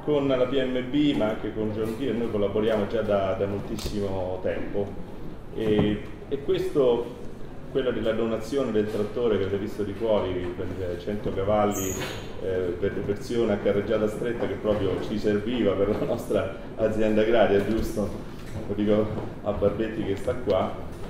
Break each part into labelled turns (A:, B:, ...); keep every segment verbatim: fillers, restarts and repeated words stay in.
A: con la P M B ma anche con John Deere noi collaboriamo già da, da moltissimo tempo e, e questo, quella della donazione del trattore che avete visto di fuori per cento cavalli eh, per versione a carreggiata stretta che proprio ci serviva per la nostra azienda agraria, giusto? Lo dico a Barbetti che sta qua,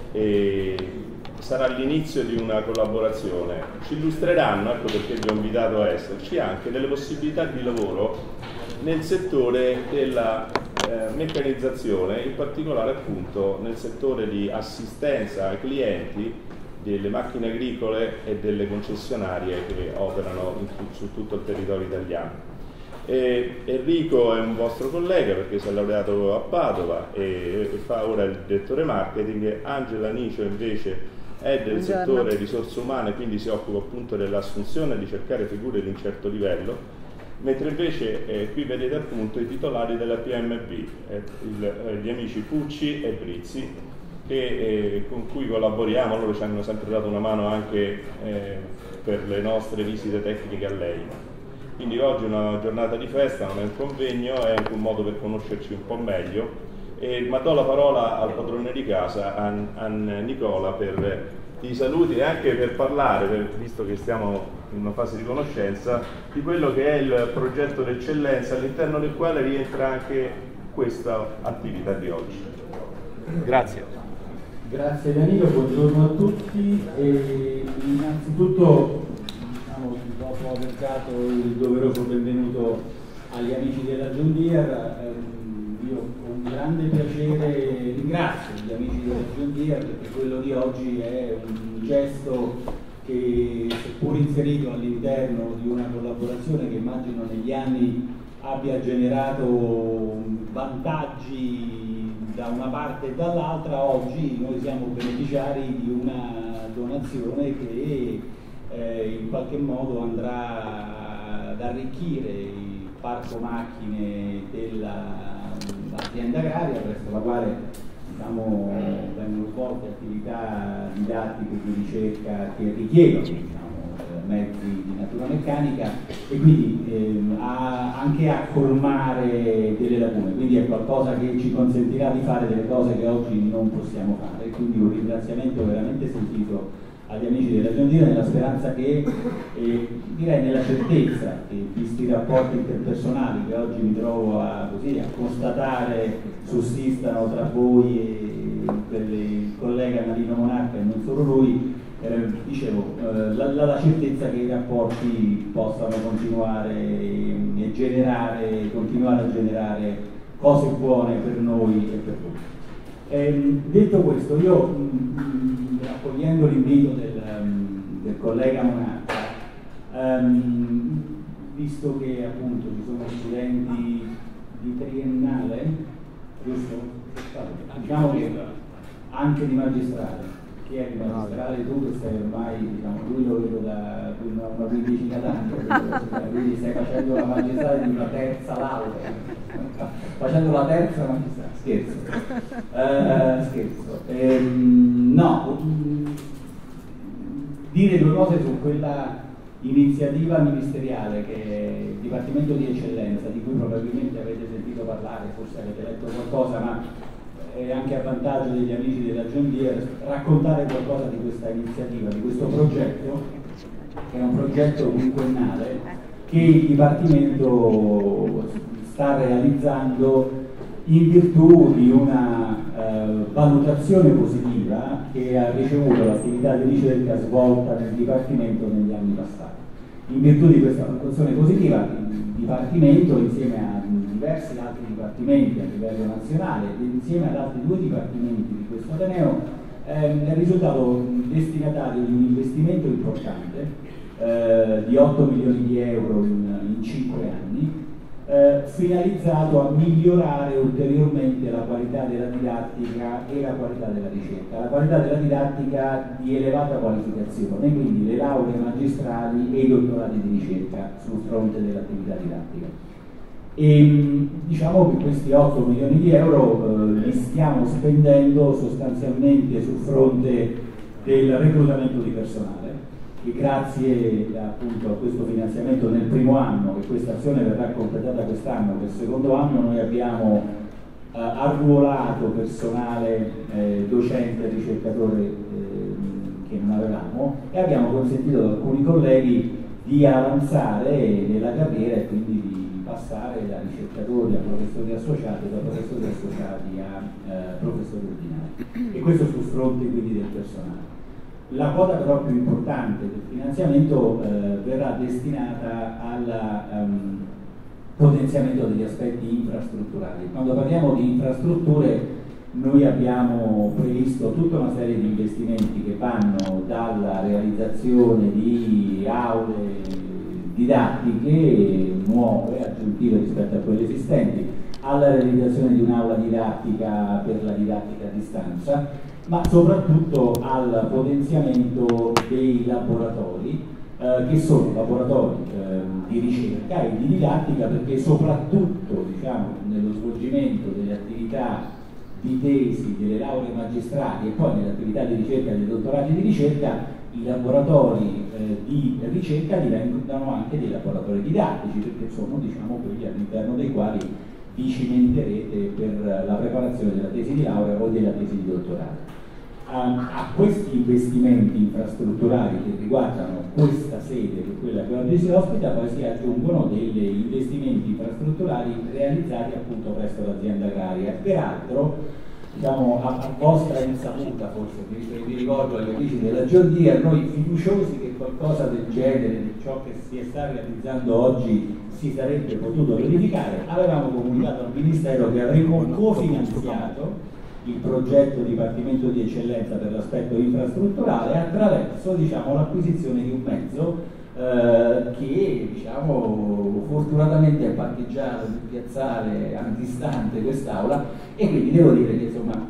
A: e sarà l'inizio di una collaborazione. Ci illustreranno, ecco perché vi ho invitato a esserci, anche delle possibilità di lavoro nel settore della eh, meccanizzazione, in particolare appunto nel settore di assistenza ai clienti delle macchine agricole e delle concessionarie che operano in, su tutto il territorio italiano. E Enrico è un vostro collega perché si è laureato a Padova e, e fa ora il direttore marketing. Angela Nicio invece è del Buongiorno. settore risorse umane, quindi si occupa appunto dell'assunzione e di cercare figure di un certo livello, mentre invece eh, qui vedete appunto i titolari della P M B, eh, il, eh, gli amici Pucci e Brizzi, che, eh, con cui collaboriamo. Loro ci hanno sempre dato una mano anche eh, per le nostre visite tecniche a lei. Quindi oggi è una giornata di festa, non è un convegno, è anche un modo per conoscerci un po' meglio, e, ma do la parola al padrone di casa, a, a Nicola, per i saluti e anche per parlare, per, visto che stiamo in una fase di conoscenza, di quello che è il progetto d'eccellenza all'interno del quale rientra anche questa attività di oggi. Grazie.
B: Grazie Danilo, buongiorno a tutti. E innanzitutto, diciamo, dopo aver dato il doveroso benvenuto agli amici della John Deere, ehm, io con grande piacere ringrazio gli amici della John Deere perché quello di oggi è un gesto che, seppur inserito all'interno di una collaborazione che immagino negli anni abbia generato vantaggi da una parte e dall'altra, oggi noi siamo beneficiari di una donazione che eh, in qualche modo andrà ad arricchire il parco macchine dell'azienda agraria, presso la quale diciamo, vengono svolte attività didattiche di ricerca che richiedono diciamo, mezzi di natura meccanica e quindi ehm, a, anche a colmare delle lacune, quindi è qualcosa che ci consentirà di fare delle cose che oggi non possiamo fare. Quindi un ringraziamento veramente sentito agli amici della John Deere, nella speranza che, eh, direi nella certezza che, visti i rapporti interpersonali che oggi mi trovo a, così, a constatare sussistano tra voi e per il collega Marino Monarca e non solo lui, Eh, dicevo, eh, la, la, la certezza che i rapporti possano continuare e generare, continuare a generare cose buone per noi e per tutti. Eh, detto questo, io mh, raccogliendo l'invito del, um, del collega Monarca, um, visto che appunto ci sono studenti di triennale, giusto? Diciamo che anche di magistrale. Chi è di magistrale? Tu che sei ormai, diciamo, lui lo vedo da una, una quindicina d'anni, quindi stai facendo la magistrale di una terza laurea, facendo la terza magistrale, scherzo, uh, scherzo. Ehm, no, dire due cose su quella iniziativa ministeriale che è il Dipartimento di Eccellenza, di cui probabilmente avete sentito parlare, forse avete letto qualcosa, ma è anche a vantaggio degli amici della John Deere raccontare qualcosa di questa iniziativa, di questo progetto, che è un progetto quinquennale che il Dipartimento sta realizzando in virtù di una eh, valutazione positiva che ha ricevuto l'attività di ricerca svolta nel Dipartimento negli anni passati. In virtù di questa valutazione positiva il Dipartimento, insieme a diversi altri dipartimenti a livello nazionale e insieme ad altri due dipartimenti di questo Ateneo, ehm, è risultato destinatario di un investimento importante eh, di otto milioni di euro in, in cinque anni, eh, finalizzato a migliorare ulteriormente la qualità della didattica e la qualità della ricerca, la qualità della didattica di elevata qualificazione, quindi le lauree magistrali e i dottorati di ricerca sul fronte dell'attività didattica. E diciamo che questi otto milioni di euro eh, li stiamo spendendo sostanzialmente sul fronte del reclutamento di personale e grazie appunto a questo finanziamento nel primo anno, e questa azione verrà completata quest'anno, nel secondo anno noi abbiamo eh, arruolato personale eh, docente e ricercatore eh, che non avevamo, e abbiamo consentito ad alcuni colleghi di avanzare nella carriera e quindi di passare da ricercatori a professori associati, da professori associati a eh, professori ordinari, e questo sul fronte quindi del personale. La quota però più importante del finanziamento eh, verrà destinata al um, potenziamento degli aspetti infrastrutturali. Quando parliamo di infrastrutture noi abbiamo previsto tutta una serie di investimenti che vanno dalla realizzazione di aule didattiche nuove, aggiuntive rispetto a quelle esistenti, alla realizzazione di un'aula didattica per la didattica a distanza, ma soprattutto al potenziamento dei laboratori, eh, che sono laboratori eh, di ricerca e di didattica, perché soprattutto diciamo, nello svolgimento delle attività di tesi, delle lauree magistrali e poi nelle attività di ricerca e dei dottorati di ricerca, i laboratori eh, di ricerca diventano anche dei laboratori didattici, perché sono diciamo, quelli all'interno dei quali vi cimenterete per la preparazione della tesi di laurea o della tesi di dottorato. Um, a questi investimenti infrastrutturali che riguardano questa sede, che è quella che oggi si ospita, poi si aggiungono degli investimenti infrastrutturali realizzati appunto presso l'azienda agraria. Peraltro, diciamo, a, a vostra insaputa, forse vi, vi ricordo agli amici della John Deere, noi fiduciosi che qualcosa del genere, di ciò che si sta realizzando oggi, si sarebbe potuto verificare, avevamo comunicato al Ministero che avremmo cofinanziato il progetto Dipartimento di Eccellenza per l'aspetto infrastrutturale attraverso diciamo, l'acquisizione di un mezzo eh, che diciamo, fortunatamente è parcheggiato in un piazzale antistante quest'aula, e quindi devo dire che insomma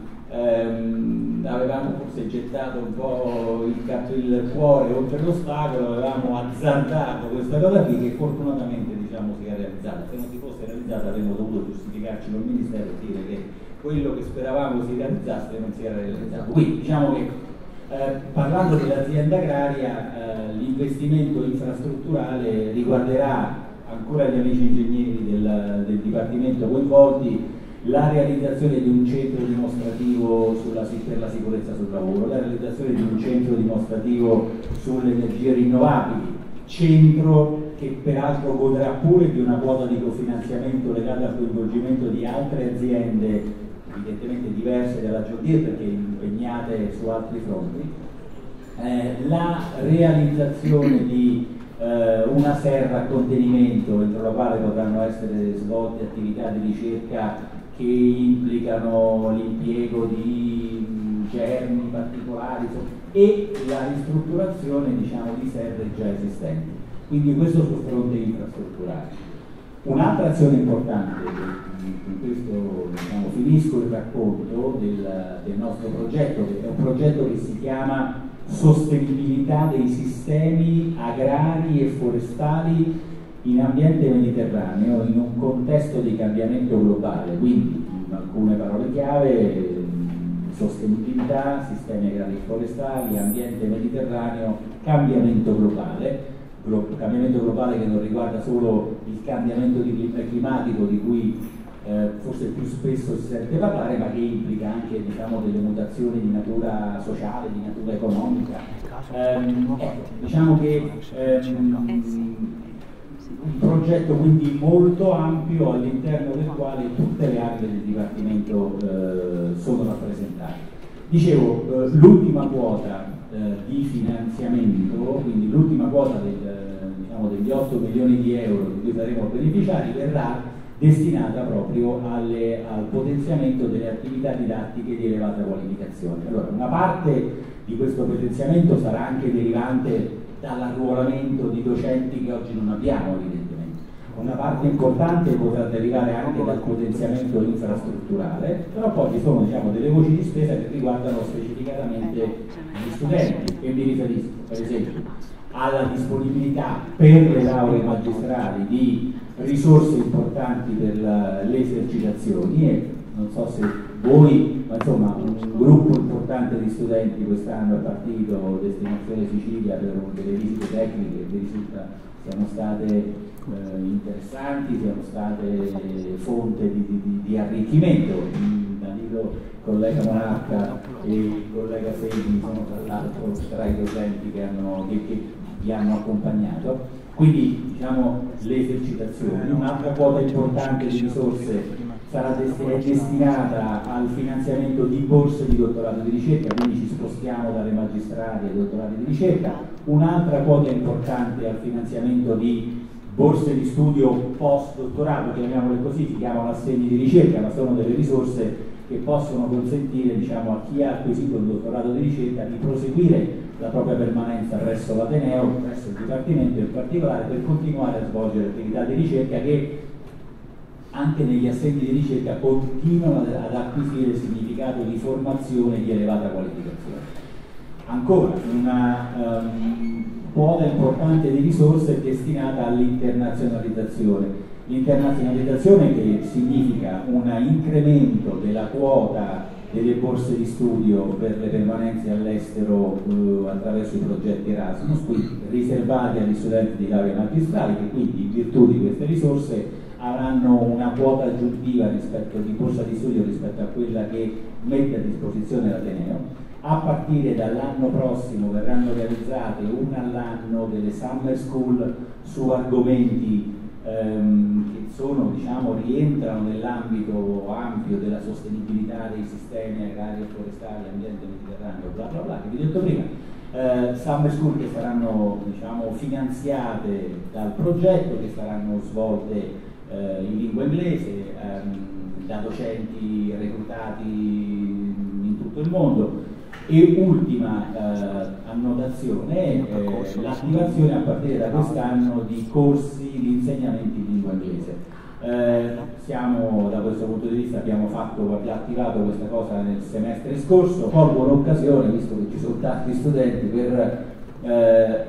B: ehm, avevamo forse gettato un po' il, il cuore oltre l'ostacolo, avevamo azzardato questa cosa qui che fortunatamente diciamo, si è realizzata. Se non si fosse realizzata avremmo dovuto giustificarci col Ministero e dire che quello che speravamo si realizzasse non si era realizzato. Quindi diciamo che eh, parlando dell'azienda agraria eh, l'investimento infrastrutturale riguarderà ancora gli amici ingegneri del, del Dipartimento coinvolti, la realizzazione di un centro dimostrativo sulla, per la sicurezza sul lavoro, la realizzazione di un centro dimostrativo sulle energie rinnovabili, centro che peraltro godrà pure di una quota di cofinanziamento legata al coinvolgimento di altre aziende evidentemente diverse dalla John Deere perché impegnate su altri fronti, eh, la realizzazione di eh, una serra a contenimento entro la quale potranno essere svolte attività di ricerca che implicano l'impiego di mh, germi particolari e la ristrutturazione diciamo, di serre già esistenti. Quindi questo sul fronte infrastrutturale. Un'altra azione importante, in questo diciamo, finisco il racconto del, del nostro progetto, che è un progetto che si chiama Sostenibilità dei sistemi agrari e forestali in ambiente mediterraneo in un contesto di cambiamento globale, quindi in alcune parole chiave, sostenibilità, sistemi agrari e forestali, ambiente mediterraneo, cambiamento globale. Cambiamento globale che non riguarda solo il cambiamento climatico di cui eh, forse più spesso si sente parlare, ma che implica anche diciamo, delle mutazioni di natura sociale, di natura economica. Ehm, ecco, diciamo che ehm, un progetto quindi molto ampio all'interno del quale tutte le aree del Dipartimento eh, sono rappresentate. Dicevo, eh, l'ultima quota eh, di finanziamento, quindi l'ultima quota del, diciamo, degli otto milioni di euro di cui saremo beneficiari, verrà destinata proprio alle, al potenziamento delle attività didattiche di elevata qualificazione. Allora, una parte di questo potenziamento sarà anche derivante dall'arruolamento di docenti che oggi non abbiamo, evidentemente. Una parte importante potrà derivare anche dal potenziamento infrastrutturale, però poi ci sono diciamo, delle voci di spesa che riguardano specificatamente gli studenti, e mi riferisco per esempio alla disponibilità per le lauree magistrali di risorse importanti per la, le esercitazioni, e non so se voi, ma insomma un gruppo importante di studenti quest'anno è partito destinazione Sicilia per delle visite tecniche che vi risulta siano state eh, interessanti, siano state fonte di, di, di arricchimento. Il collega Monarca e il collega Segni sono tra l'altro tra i docenti che, hanno, che, che vi hanno accompagnato. Quindi diciamo le esercitazioni. Un'altra quota importante di risorse sarà dest- destinata al finanziamento di borse di dottorato di ricerca, quindi ci spostiamo dalle magistrali ai dottorati di ricerca. Un'altra quota importante al finanziamento di borse di studio post-dottorato, chiamiamole così, si chiamano assegni di ricerca, ma sono delle risorse che possono consentire, diciamo, a chi ha acquisito il dottorato di ricerca di proseguire la propria permanenza presso l'Ateneo, presso il Dipartimento in particolare, per continuare a svolgere attività di ricerca che anche negli assegni di ricerca continuano ad acquisire significato di formazione di elevata qualificazione. Ancora, una um, quota importante di risorse è destinata all'internazionalizzazione. L'internazionalizzazione che significa un incremento della quota delle borse di studio per le permanenze all'estero eh, attraverso i progetti Erasmus, quindi riservati agli studenti di laurea magistrale, che quindi in virtù di queste risorse avranno una quota aggiuntiva rispetto di borsa di studio rispetto a quella che mette a disposizione l'Ateneo. A partire dall'anno prossimo verranno realizzate una all'anno delle summer school su argomenti ehm, che sono, diciamo, rientrano nell'ambito ampio della sostenibilità dei sistemi agrari e forestali, ambiente mediterraneo, bla bla bla, che vi ho detto prima. Eh, summer school che saranno, diciamo, finanziate dal progetto, che saranno svolte eh, in lingua inglese ehm, da docenti reclutati in tutto il mondo. E ultima eh, annotazione, eh, l'attivazione a partire da quest'anno di corsi di insegnamenti in lingua inglese. Eh, siamo, da questo punto di vista, abbiamo, fatto, abbiamo attivato questa cosa nel semestre scorso. Colgo l'occasione, visto che ci sono tanti studenti, per eh,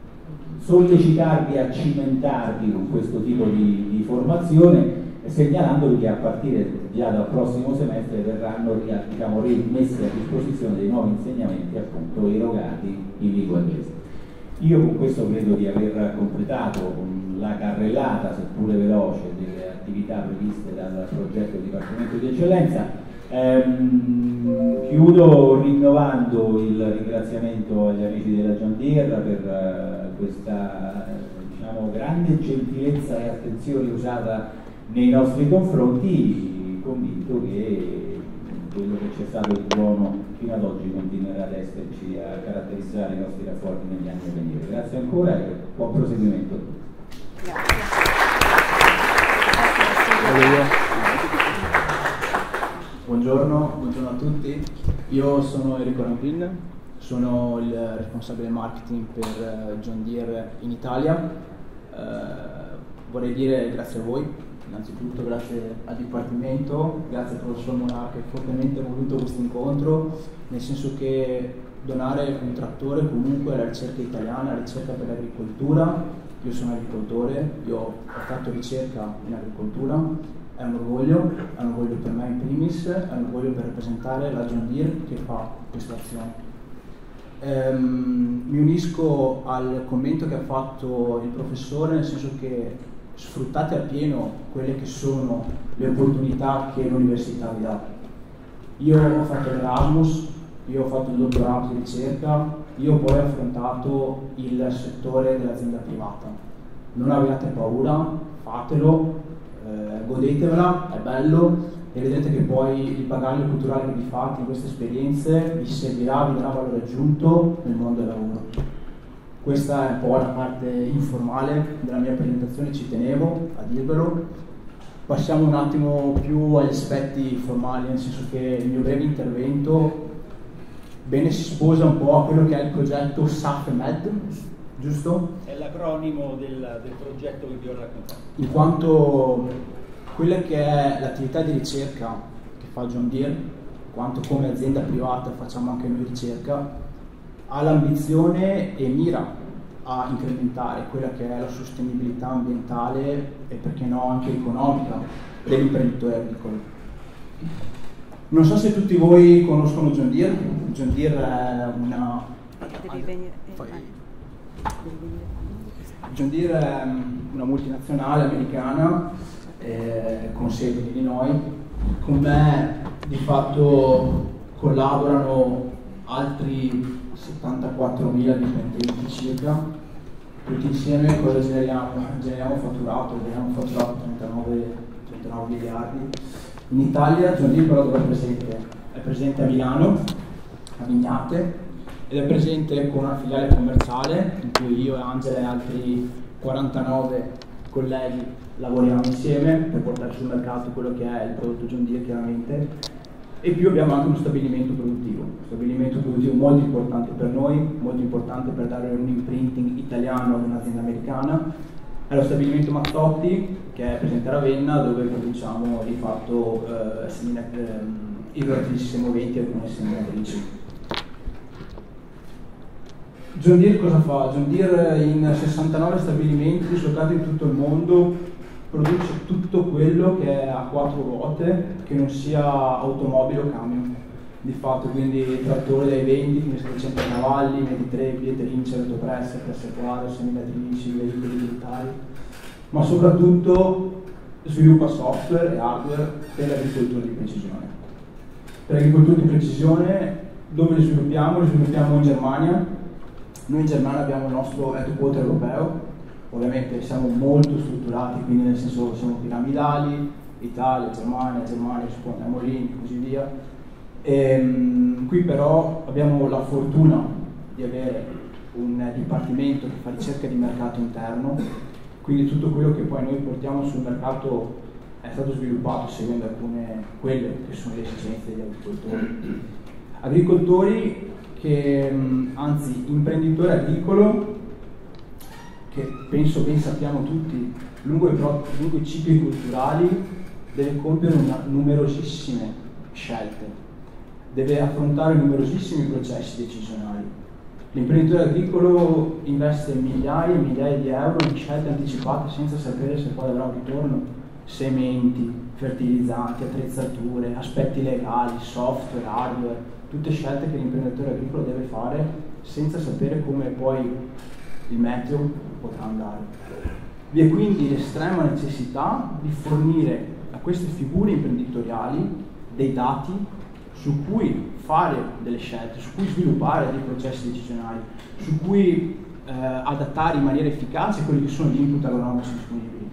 B: sollecitarvi a cimentarvi con questo tipo di, di formazione, segnalandovi che a partire già dal prossimo semestre verranno, diciamo, messi a disposizione dei nuovi insegnamenti, appunto, erogati in lingua inglese. Io con questo credo di aver completato la carrellata, seppure veloce, delle attività previste dal progetto Dipartimento di Eccellenza. Ehm, chiudo rinnovando il ringraziamento agli amici della John Deere per uh, questa uh, diciamo, grande gentilezza e attenzione usata nei nostri confronti, convinto che quello che c'è stato di buono fino ad oggi continuerà ad esserci, a caratterizzare i nostri rapporti negli anni a venire. Grazie ancora e buon proseguimento.
C: Grazie.
D: Buongiorno, buongiorno a tutti. Io sono Enrico Rampin, sono il responsabile marketing per John Deere in Italia. Eh, vorrei dire grazie a voi. Innanzitutto grazie al Dipartimento, grazie al professor Monarca che fortemente ha voluto questo incontro, nel senso che donare un trattore comunque alla ricerca italiana, alla ricerca per l'agricoltura. Io sono agricoltore, io ho fatto ricerca in agricoltura, è un orgoglio, è un orgoglio per me in primis, è un orgoglio per rappresentare la John Deere che fa questa azione. Ehm, mi unisco al commento che ha fatto il professore, nel senso che sfruttate appieno quelle che sono le opportunità che l'università vi dà. Io ho fatto l'Erasmus, io ho fatto il dottorato di ricerca, io poi ho affrontato il settore dell'azienda privata. Non abbiate paura, fatelo, eh, godetevela, è bello e vedete che poi il bagaglio culturale che vi fate in queste esperienze vi servirà, vi darà valore aggiunto nel mondo del lavoro. Questa è un po' la parte informale della mia presentazione, ci tenevo a dirvelo. Passiamo un attimo più agli aspetti formali, nel senso che il mio breve intervento bene si sposa un po' a quello che è il progetto SAFMed, giusto?
B: È l'acronimo del, del progetto che vi ho raccontato.
D: In quanto quella che è l'attività di ricerca che fa John Deere, in quanto come azienda privata facciamo anche noi ricerca, ha l'ambizione e mira a incrementare quella che è la sostenibilità ambientale e perché no anche economica dell'imprenditore agricolo. Non so se tutti voi conoscono John Deere. John Deere è una...
C: Devi venire.
D: John Deere è una multinazionale americana eh, con sede in Illinois. Con me di fatto collaborano altri settantaquattromila dipendenti circa. Tutti insieme cosa generiamo? Generiamo fatturato, generiamo fatturato trentanove miliardi. In Italia John Deere però dove è presente? È presente a Milano, a Vignate, ed è presente con una filiale commerciale in cui io e Angela e altri quarantanove colleghi lavoriamo insieme per portare sul mercato quello che è il prodotto John Deere chiaramente, e più abbiamo anche uno stabilimento produttivo, uno stabilimento produttivo molto importante per noi, molto importante per dare un imprinting italiano ad un'azienda americana. È lo stabilimento Mazzotti, che è presente a Ravenna, dove produciamo di fatto eh, semina, eh, idroelettrici semoventi e alcune seminatrici. John Deere cosa fa? John Deere in sessantanove stabilimenti dislocati in tutto il mondo produce tutto quello che è a quattro ruote, che non sia automobile o camion. Di fatto quindi trattori dai venti fino ai settecento cavalli, meditrebbie, trince, autopresse, presse quadro, seminatrici, veicoli militari, ma soprattutto sviluppa software e hardware per l'agricoltura di precisione. Per l'agricoltura di precisione dove li sviluppiamo? Li sviluppiamo in Germania. Noi in Germania abbiamo il nostro headquarter europeo, ovviamente siamo molto strutturati, quindi nel senso siamo piramidali, Italia, Germania, Germania, a Molini e così via. E, qui però abbiamo la fortuna di avere un dipartimento che fa ricerca di mercato interno, quindi tutto quello che poi noi portiamo sul mercato è stato sviluppato seguendo alcune quelle che sono le esigenze degli agricoltori. Agricoltori che, anzi, imprenditore agricolo che penso ben sappiamo tutti, lungo i, lungo i cicli culturali deve compiere una, numerosissime scelte, deve affrontare numerosissimi processi decisionali. L'imprenditore agricolo investe migliaia e migliaia di euro in scelte anticipate senza sapere se poi avrà un ritorno, sementi, fertilizzanti, attrezzature, aspetti legali, software, hardware, tutte scelte che l'imprenditore agricolo deve fare senza sapere come poi il meteo potrà andare. Vi è quindi l'estrema necessità di fornire a queste figure imprenditoriali dei dati su cui fare delle scelte, su cui sviluppare dei processi decisionali, su cui eh, adattare in maniera efficace quelli che sono gli input agronomici disponibili.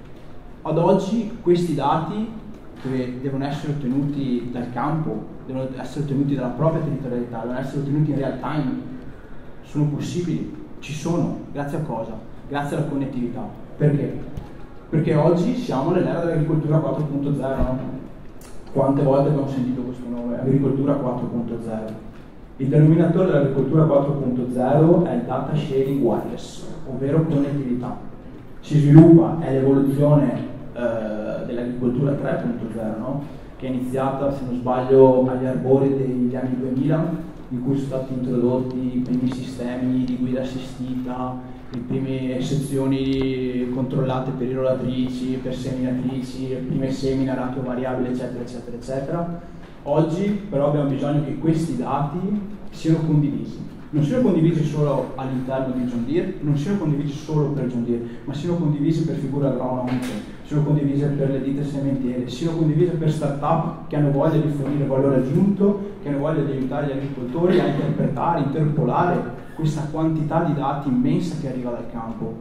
D: Ad oggi questi dati, che devono essere ottenuti dal campo, devono essere ottenuti dalla propria territorialità, devono essere ottenuti in real time, sono possibili, ci sono, grazie a cosa? Grazie alla connettività. Perché? Perché oggi siamo nell'era dell'agricoltura quattro punto zero, no? Quante volte abbiamo sentito questo nome? Agricoltura quattro punto zero. Il denominatore dell'agricoltura quattro punto zero è il data sharing wireless, ovvero connettività. Si sviluppa, è l'evoluzione eh, dell'agricoltura tre punto zero, no? Che è iniziata, se non sbaglio, agli arbori degli anni duemila, in cui sono stati introdotti i primi sistemi di guida assistita, le prime sezioni controllate per irroratrici, per seminatrici, le prime semina ratio variabile, eccetera, eccetera, eccetera. Oggi però abbiamo bisogno che questi dati siano condivisi. Non siano condivisi solo all'interno di John Deere, non siano condivisi solo per John Deere, ma siano condivisi per figure agronomiche, siano condivise per le ditte sementiere, siano condivise per start-up che hanno voglia di fornire valore aggiunto, che hanno voglia di aiutare gli agricoltori a interpretare, interpolare questa quantità di dati immensa che arriva dal campo.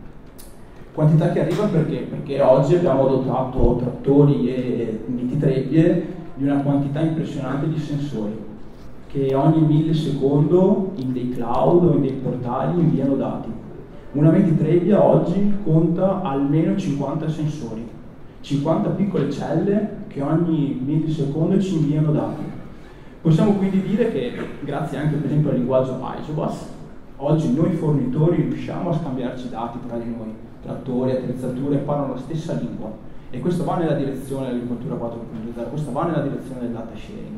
D: Quantità che arriva perché? Perché oggi abbiamo dotato trattori e mititrebbie di una quantità impressionante di sensori che ogni millisecondo in dei cloud o in dei portali inviano dati. Una mititrebbia oggi conta almeno cinquanta sensori, cinquanta piccole celle che ogni millisecondo ci inviano dati. Possiamo quindi dire che, grazie anche per esempio al linguaggio Isobus, oggi noi fornitori riusciamo a scambiarci dati tra di noi, trattori, attrezzature, parlano la stessa lingua, e questo va nella direzione dell'agricoltura quattro punto zero, questo va nella direzione del data sharing.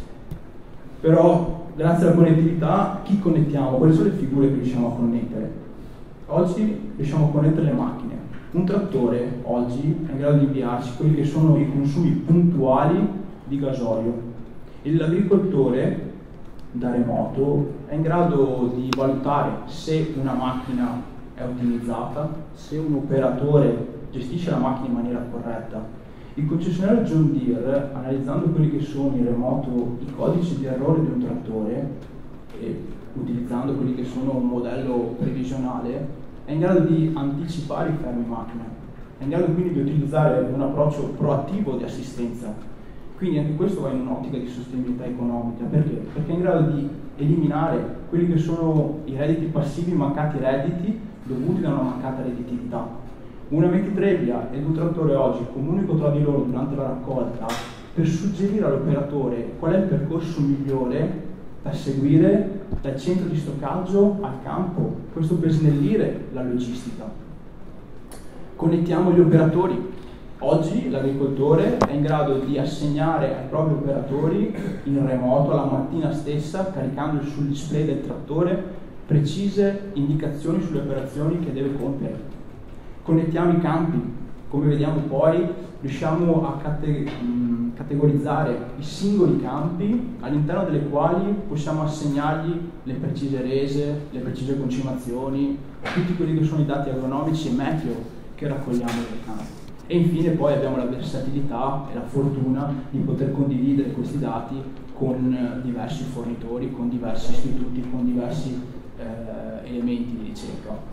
D: Però, grazie alla connettività, chi connettiamo? Quali sono le figure che riusciamo a connettere? Oggi riusciamo a connettere le macchine. Un trattore oggi è in grado di inviarci quelli che sono i consumi puntuali di gasolio. E l'agricoltore da remoto è in grado di valutare se una macchina è ottimizzata, se un operatore gestisce la macchina in maniera corretta. Il concessionario John Deere, analizzando quelli che sono in remoto i codici di errore di un trattore e utilizzando quelli che sono un modello previsionale, è in grado di anticipare i fermi macchina, è in grado quindi di utilizzare un approccio proattivo di assistenza. Quindi anche questo va in un'ottica di sostenibilità economica. Perché? Perché è in grado di eliminare quelli che sono i redditi passivi, mancati redditi dovuti da una mancata redditività. Una mequetrebbia ed un trattore oggi comunicano tra di loro durante la raccolta per suggerire all'operatore qual è il percorso migliore da seguire dal centro di stoccaggio al campo, questo per snellire la logistica. Connettiamo gli operatori. Oggi l'agricoltore è in grado di assegnare ai propri operatori in remoto la mattina stessa, caricando sul display del trattore precise indicazioni sulle operazioni che deve compiere. Connettiamo i campi, come vediamo poi riusciamo a cate- mh, categorizzare i singoli campi all'interno delle quali possiamo assegnargli le precise rese, le precise concimazioni, tutti quelli che sono i dati agronomici e meteo che raccogliamo dai campi. E infine poi abbiamo la versatilità e la fortuna di poter condividere questi dati con diversi fornitori, con diversi istituti, con diversi eh, elementi di ricerca.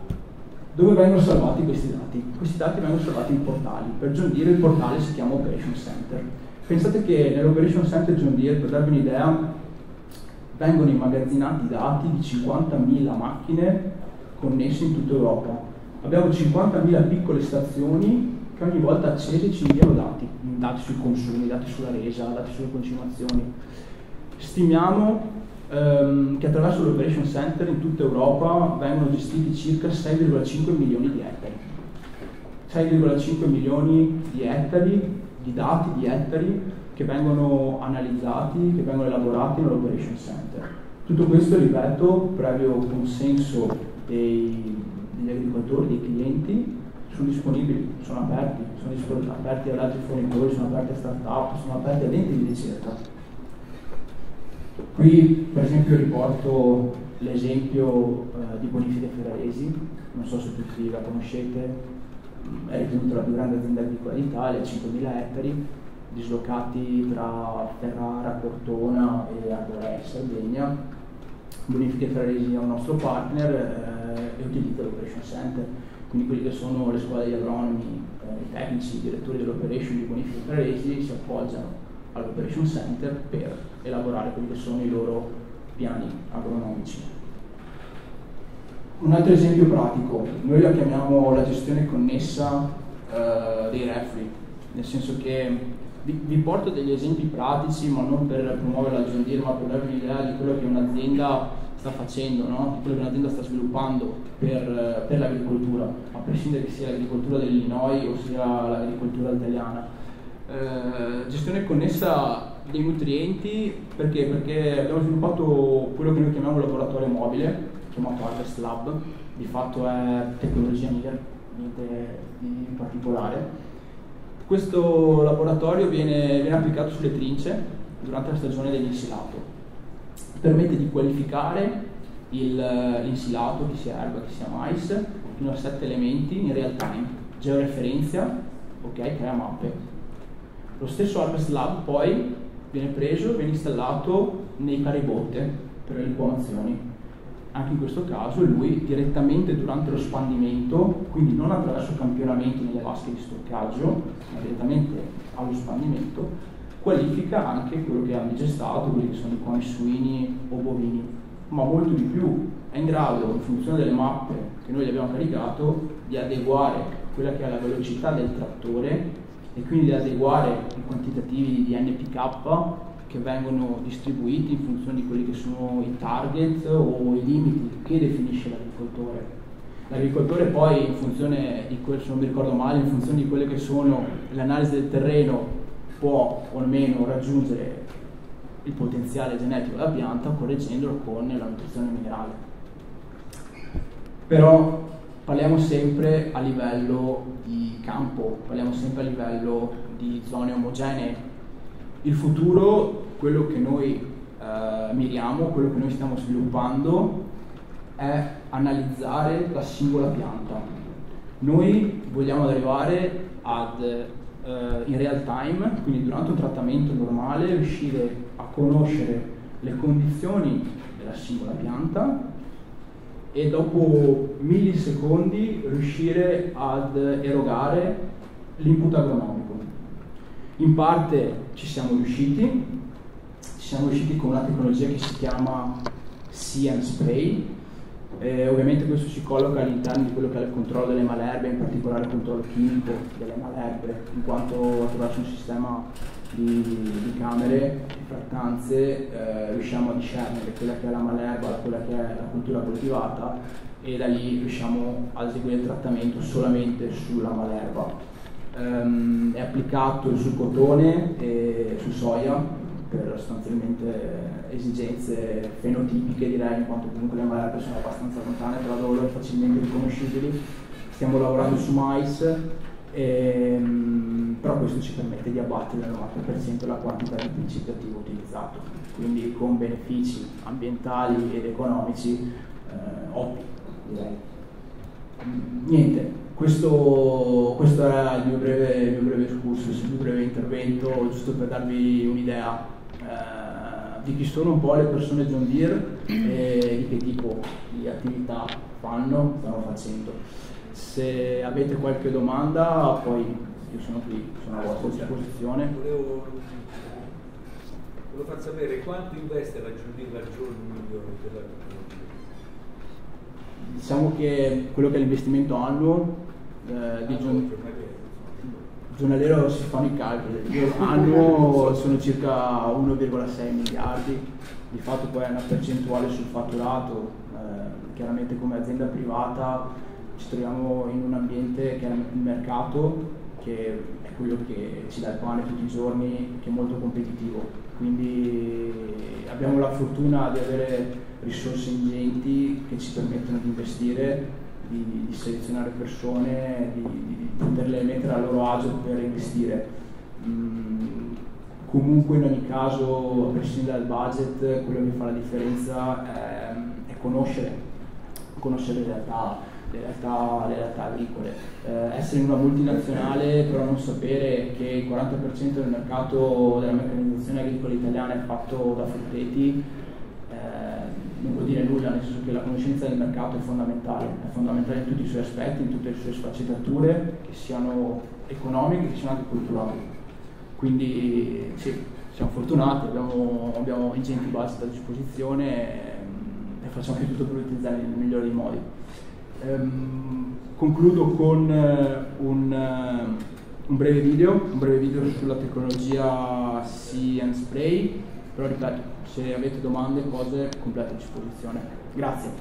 D: Dove vengono salvati questi dati? Questi dati vengono salvati in portali. Per John Deere il portale si chiama Operation Center. Pensate che nell'Operation Center John Deere, per darvi un'idea, vengono immagazzinati dati di cinquantamila macchine connesse in tutta Europa. Abbiamo cinquantamila piccole stazioni che ogni volta accese ci inviano dati, dati sui consumi, dati sulla resa, dati sulle concimazioni. Stimiamo ehm, che attraverso l'Operation Center in tutta Europa vengono gestiti circa sei virgola cinque milioni di ettari. sei virgola cinque milioni di ettari, di dati, di ettari che vengono analizzati, che vengono elaborati nell'Operation Center. Tutto questo, ripeto, previo consenso dei, degli agricoltori, dei clienti, sono disponibili, sono aperti, sono disponibili, aperti ad altri fornitori, sono aperti a start-up, sono aperti ad enti di ricerca. Qui per esempio riporto l'esempio eh, di Bonifiche Ferraresi, non so se tutti la conoscete, è ritenuta la più grande azienda agricola d'Italia, cinquemila ettari, dislocati tra Ferrara, Cortona e Arborè, Sardegna. Bonifiche Ferraresi è un nostro partner eh, e utilizza l'Operation Center. Quindi quelli che sono le scuole di agronomi, eh, i tecnici, i direttori dell'operation di Bonifiche Ferraresi si appoggiano all'Operation Center per elaborare quelli che sono i loro piani agronomici. Un altro esempio pratico, noi la chiamiamo la gestione connessa eh, dei reflui, nel senso che vi, vi porto degli esempi pratici, ma non per promuovere la John Deere, ma per darvi un'idea di quello che un'azienda sta facendo, no? Di quello che un'azienda sta sviluppando per, per l'agricoltura, a prescindere che sia l'agricoltura dell'Illinois o sia l'agricoltura italiana. Eh, gestione connessa dei nutrienti, perché? Perché abbiamo sviluppato quello che noi chiamiamo un laboratorio mobile, chiamato Harvest Lab, di fatto è tecnologia N I R, niente di particolare. Questo laboratorio viene, viene applicato sulle trince durante la stagione dell'insilato. Permette di qualificare il, l'insilato, che sia erba, che sia mais, fino a sette elementi in real time, georeferenzia, ok, crea mappe. Lo stesso Harvest Lab poi viene preso e viene installato nei caribotte per le liquamazioni. Anche in questo caso lui direttamente durante lo spandimento, quindi non attraverso campionamento nelle vasche di stoccaggio, ma direttamente allo spandimento, qualifica anche quello che hanno digestato, quelli che sono i coni suini o bovini, ma molto di più, è in grado, in funzione delle mappe che noi gli abbiamo caricato, di adeguare quella che è la velocità del trattore e quindi di adeguare i quantitativi di N P K che vengono distribuiti in funzione di quelli che sono i target o i limiti che definisce l'agricoltore. L'agricoltore poi, in funzione di quello, se non mi ricordo male, in funzione di quelle che sono le analisi del terreno, può o almeno raggiungere il potenziale genetico della pianta correggendolo con la nutrizione minerale. Però parliamo sempre a livello di campo, parliamo sempre a livello di zone omogenee. Il futuro, quello che noi eh, miriamo, quello che noi stiamo sviluppando, è analizzare la singola pianta. Noi vogliamo arrivare ad, eh, in real time, quindi durante un trattamento normale, riuscire a conoscere le condizioni della singola pianta e dopo millisecondi riuscire ad erogare l'input agronomico. In parte ci siamo riusciti, ci siamo riusciti con una tecnologia che si chiama See and Spray. Eh, ovviamente questo si colloca all'interno di quello che è il controllo delle malerbe, in particolare il controllo chimico delle malerbe, in quanto attraverso un sistema di, di camere e frattanze eh, riusciamo a discernere quella che è la malerba da quella che è la cultura coltivata e da lì riusciamo a eseguire il trattamento solamente sulla malerba. Um, è applicato sul cotone e su soia per sostanzialmente esigenze fenotipiche, direi, in quanto comunque le malerbe sono abbastanza lontane tra loro e facilmente riconoscibili. Stiamo lavorando su mais, e, um, però questo ci permette di abbattere al novanta per cento la quantità di principio attivo utilizzato, quindi con benefici ambientali ed economici eh, ottimi, direi. Niente, questo, questo era il mio breve, il mio breve excursus, il mio breve intervento, giusto per darvi un'idea eh, di chi sono un po' le persone John Deere e di che tipo di attività fanno, stanno facendo. Se avete qualche domanda, poi io sono qui, sono a vostra disposizione.
C: Volevo, volevo far sapere quanto investe la John Deere al giorno per la tecnologia.
D: Diciamo che quello che è l'investimento annuo eh, di giorn- giornaliero si fanno i calcoli. Io annuo sono circa uno virgola sei miliardi, di fatto poi è una percentuale sul fatturato. Eh, chiaramente come azienda privata ci troviamo in un ambiente che è il mercato, che è quello che ci dà il pane tutti i giorni, che è molto competitivo, quindi abbiamo la fortuna di avere risorse ingenti che ci permettono di investire, di, di selezionare persone, di, di poterle mettere a loro agio per investire. Mm, comunque in ogni caso, a prescindere dal budget, quello che fa la differenza è, è conoscere, conoscere le realtà, le realtà, le realtà agricole. Eh, essere in una multinazionale però non sapere che il quaranta per cento del mercato della meccanizzazione agricola italiana è fatto da frutteti eh, non vuol dire nulla, nel senso che la conoscenza del mercato è fondamentale, è fondamentale in tutti i suoi aspetti, in tutte le sue sfaccettature, che siano economiche, che siano anche culturali. Quindi sì, siamo fortunati, abbiamo, abbiamo ingenti budget a disposizione e, e facciamo anche tutto per utilizzarli nel migliore dei modi. Um, concludo con uh, un, uh, un breve video, un breve video sulla tecnologia See and Spray, però ripeto, se avete domande, cose, completa a disposizione. Grazie.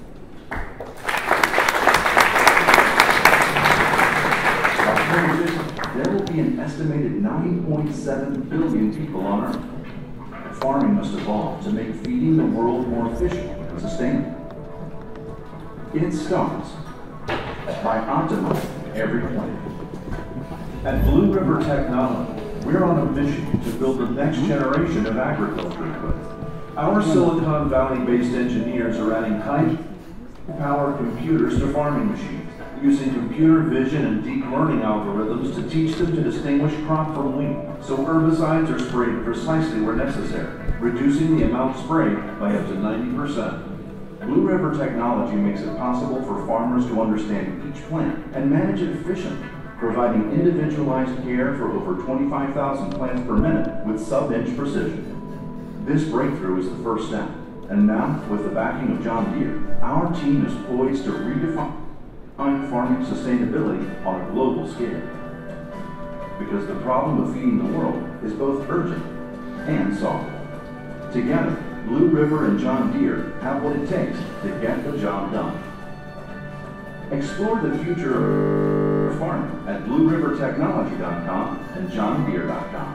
E: There will be an estimated nine point seven billion people on Earth. Farming must evolve to make feeding the world more efficient and sustainable. It starts by optimizing every plant.
F: At Blue River Technology, we're on a mission to build the next generation of agriculture equipment. Our Silicon Valley-based engineers are adding high-power computers to farming machines, using computer vision and deep learning algorithms to teach them to distinguish crop from weed, so herbicides are sprayed precisely where necessary, reducing the amount sprayed by up to ninety percent. Blue River Technology makes it possible for farmers to understand each plant and manage it efficiently, providing individualized care for over twenty-five thousand plants per minute with sub-inch precision. This breakthrough is the first step, and now, with the backing of John Deere, our team is poised to redefine farming sustainability on a global scale. Because the problem of feeding the world is both urgent and solvable. Together, Blue River and John Deere have what it takes to get the job done. Explore the future of farming at blue river technology dot com and john deere dot com.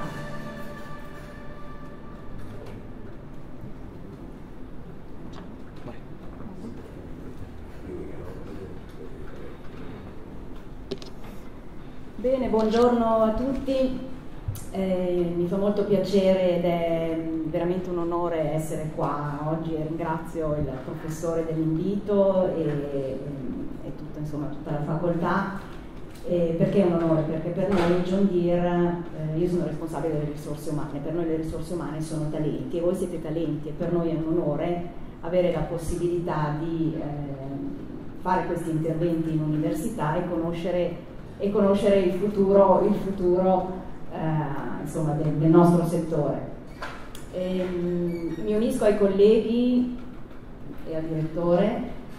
G: Bene, buongiorno a tutti. Eh, mi fa molto piacere ed è veramente un onore essere qua oggi e ringrazio il professore dell'invito e, e tutta, insomma, tutta la facoltà. Eh, perché è un onore? Perché per noi John Deere, eh, io sono responsabile delle risorse umane, per noi le risorse umane sono talenti e voi siete talenti e per noi è un onore avere la possibilità di eh, fare questi interventi in università e conoscere, e conoscere il futuro, il futuro eh, insomma, del, del nostro settore. E, mi unisco ai colleghi e al direttore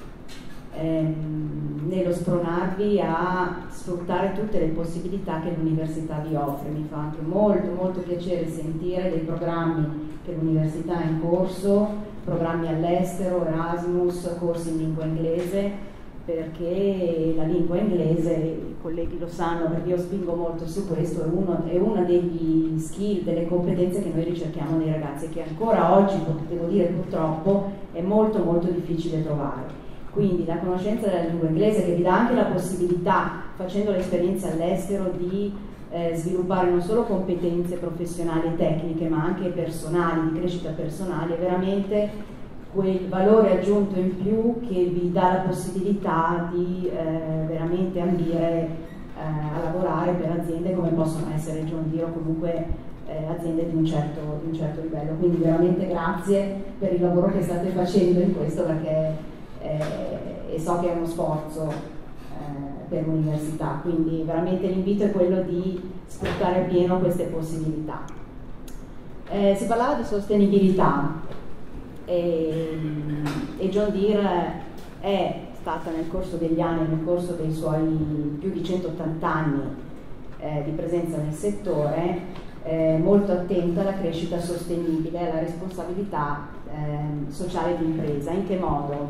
G: ehm, nello spronarvi a sfruttare tutte le possibilità che l'università vi offre. Mi fa anche molto molto piacere sentire dei programmi che l'università ha in corso, programmi all'estero, Erasmus, corsi in lingua inglese, perché la lingua inglese, i colleghi lo sanno perché io spingo molto su questo, è uno, è uno degli skill, delle competenze che noi ricerchiamo nei ragazzi, che ancora oggi, devo dire purtroppo, è molto molto difficile trovare. Quindi la conoscenza della lingua inglese, che vi dà anche la possibilità, facendo l'esperienza all'estero, di eh, sviluppare non solo competenze professionali e tecniche, ma anche personali, di crescita personale, è veramente quel valore aggiunto in più che vi dà la possibilità di eh, veramente ambire eh, a lavorare per aziende come possono essere John Deere o comunque eh, aziende di un, certo, di un certo livello. Quindi veramente grazie per il lavoro che state facendo in questo, perché eh, e so che è uno sforzo eh, per l'università, quindi veramente l'invito è quello di sfruttare appieno queste possibilità. Eh, si parlava di sostenibilità. E, e John Deere è stata nel corso degli anni, nel corso dei suoi più di centottanta anni eh, di presenza nel settore, eh, molto attenta alla crescita sostenibile e alla responsabilità eh, sociale di impresa. In che modo?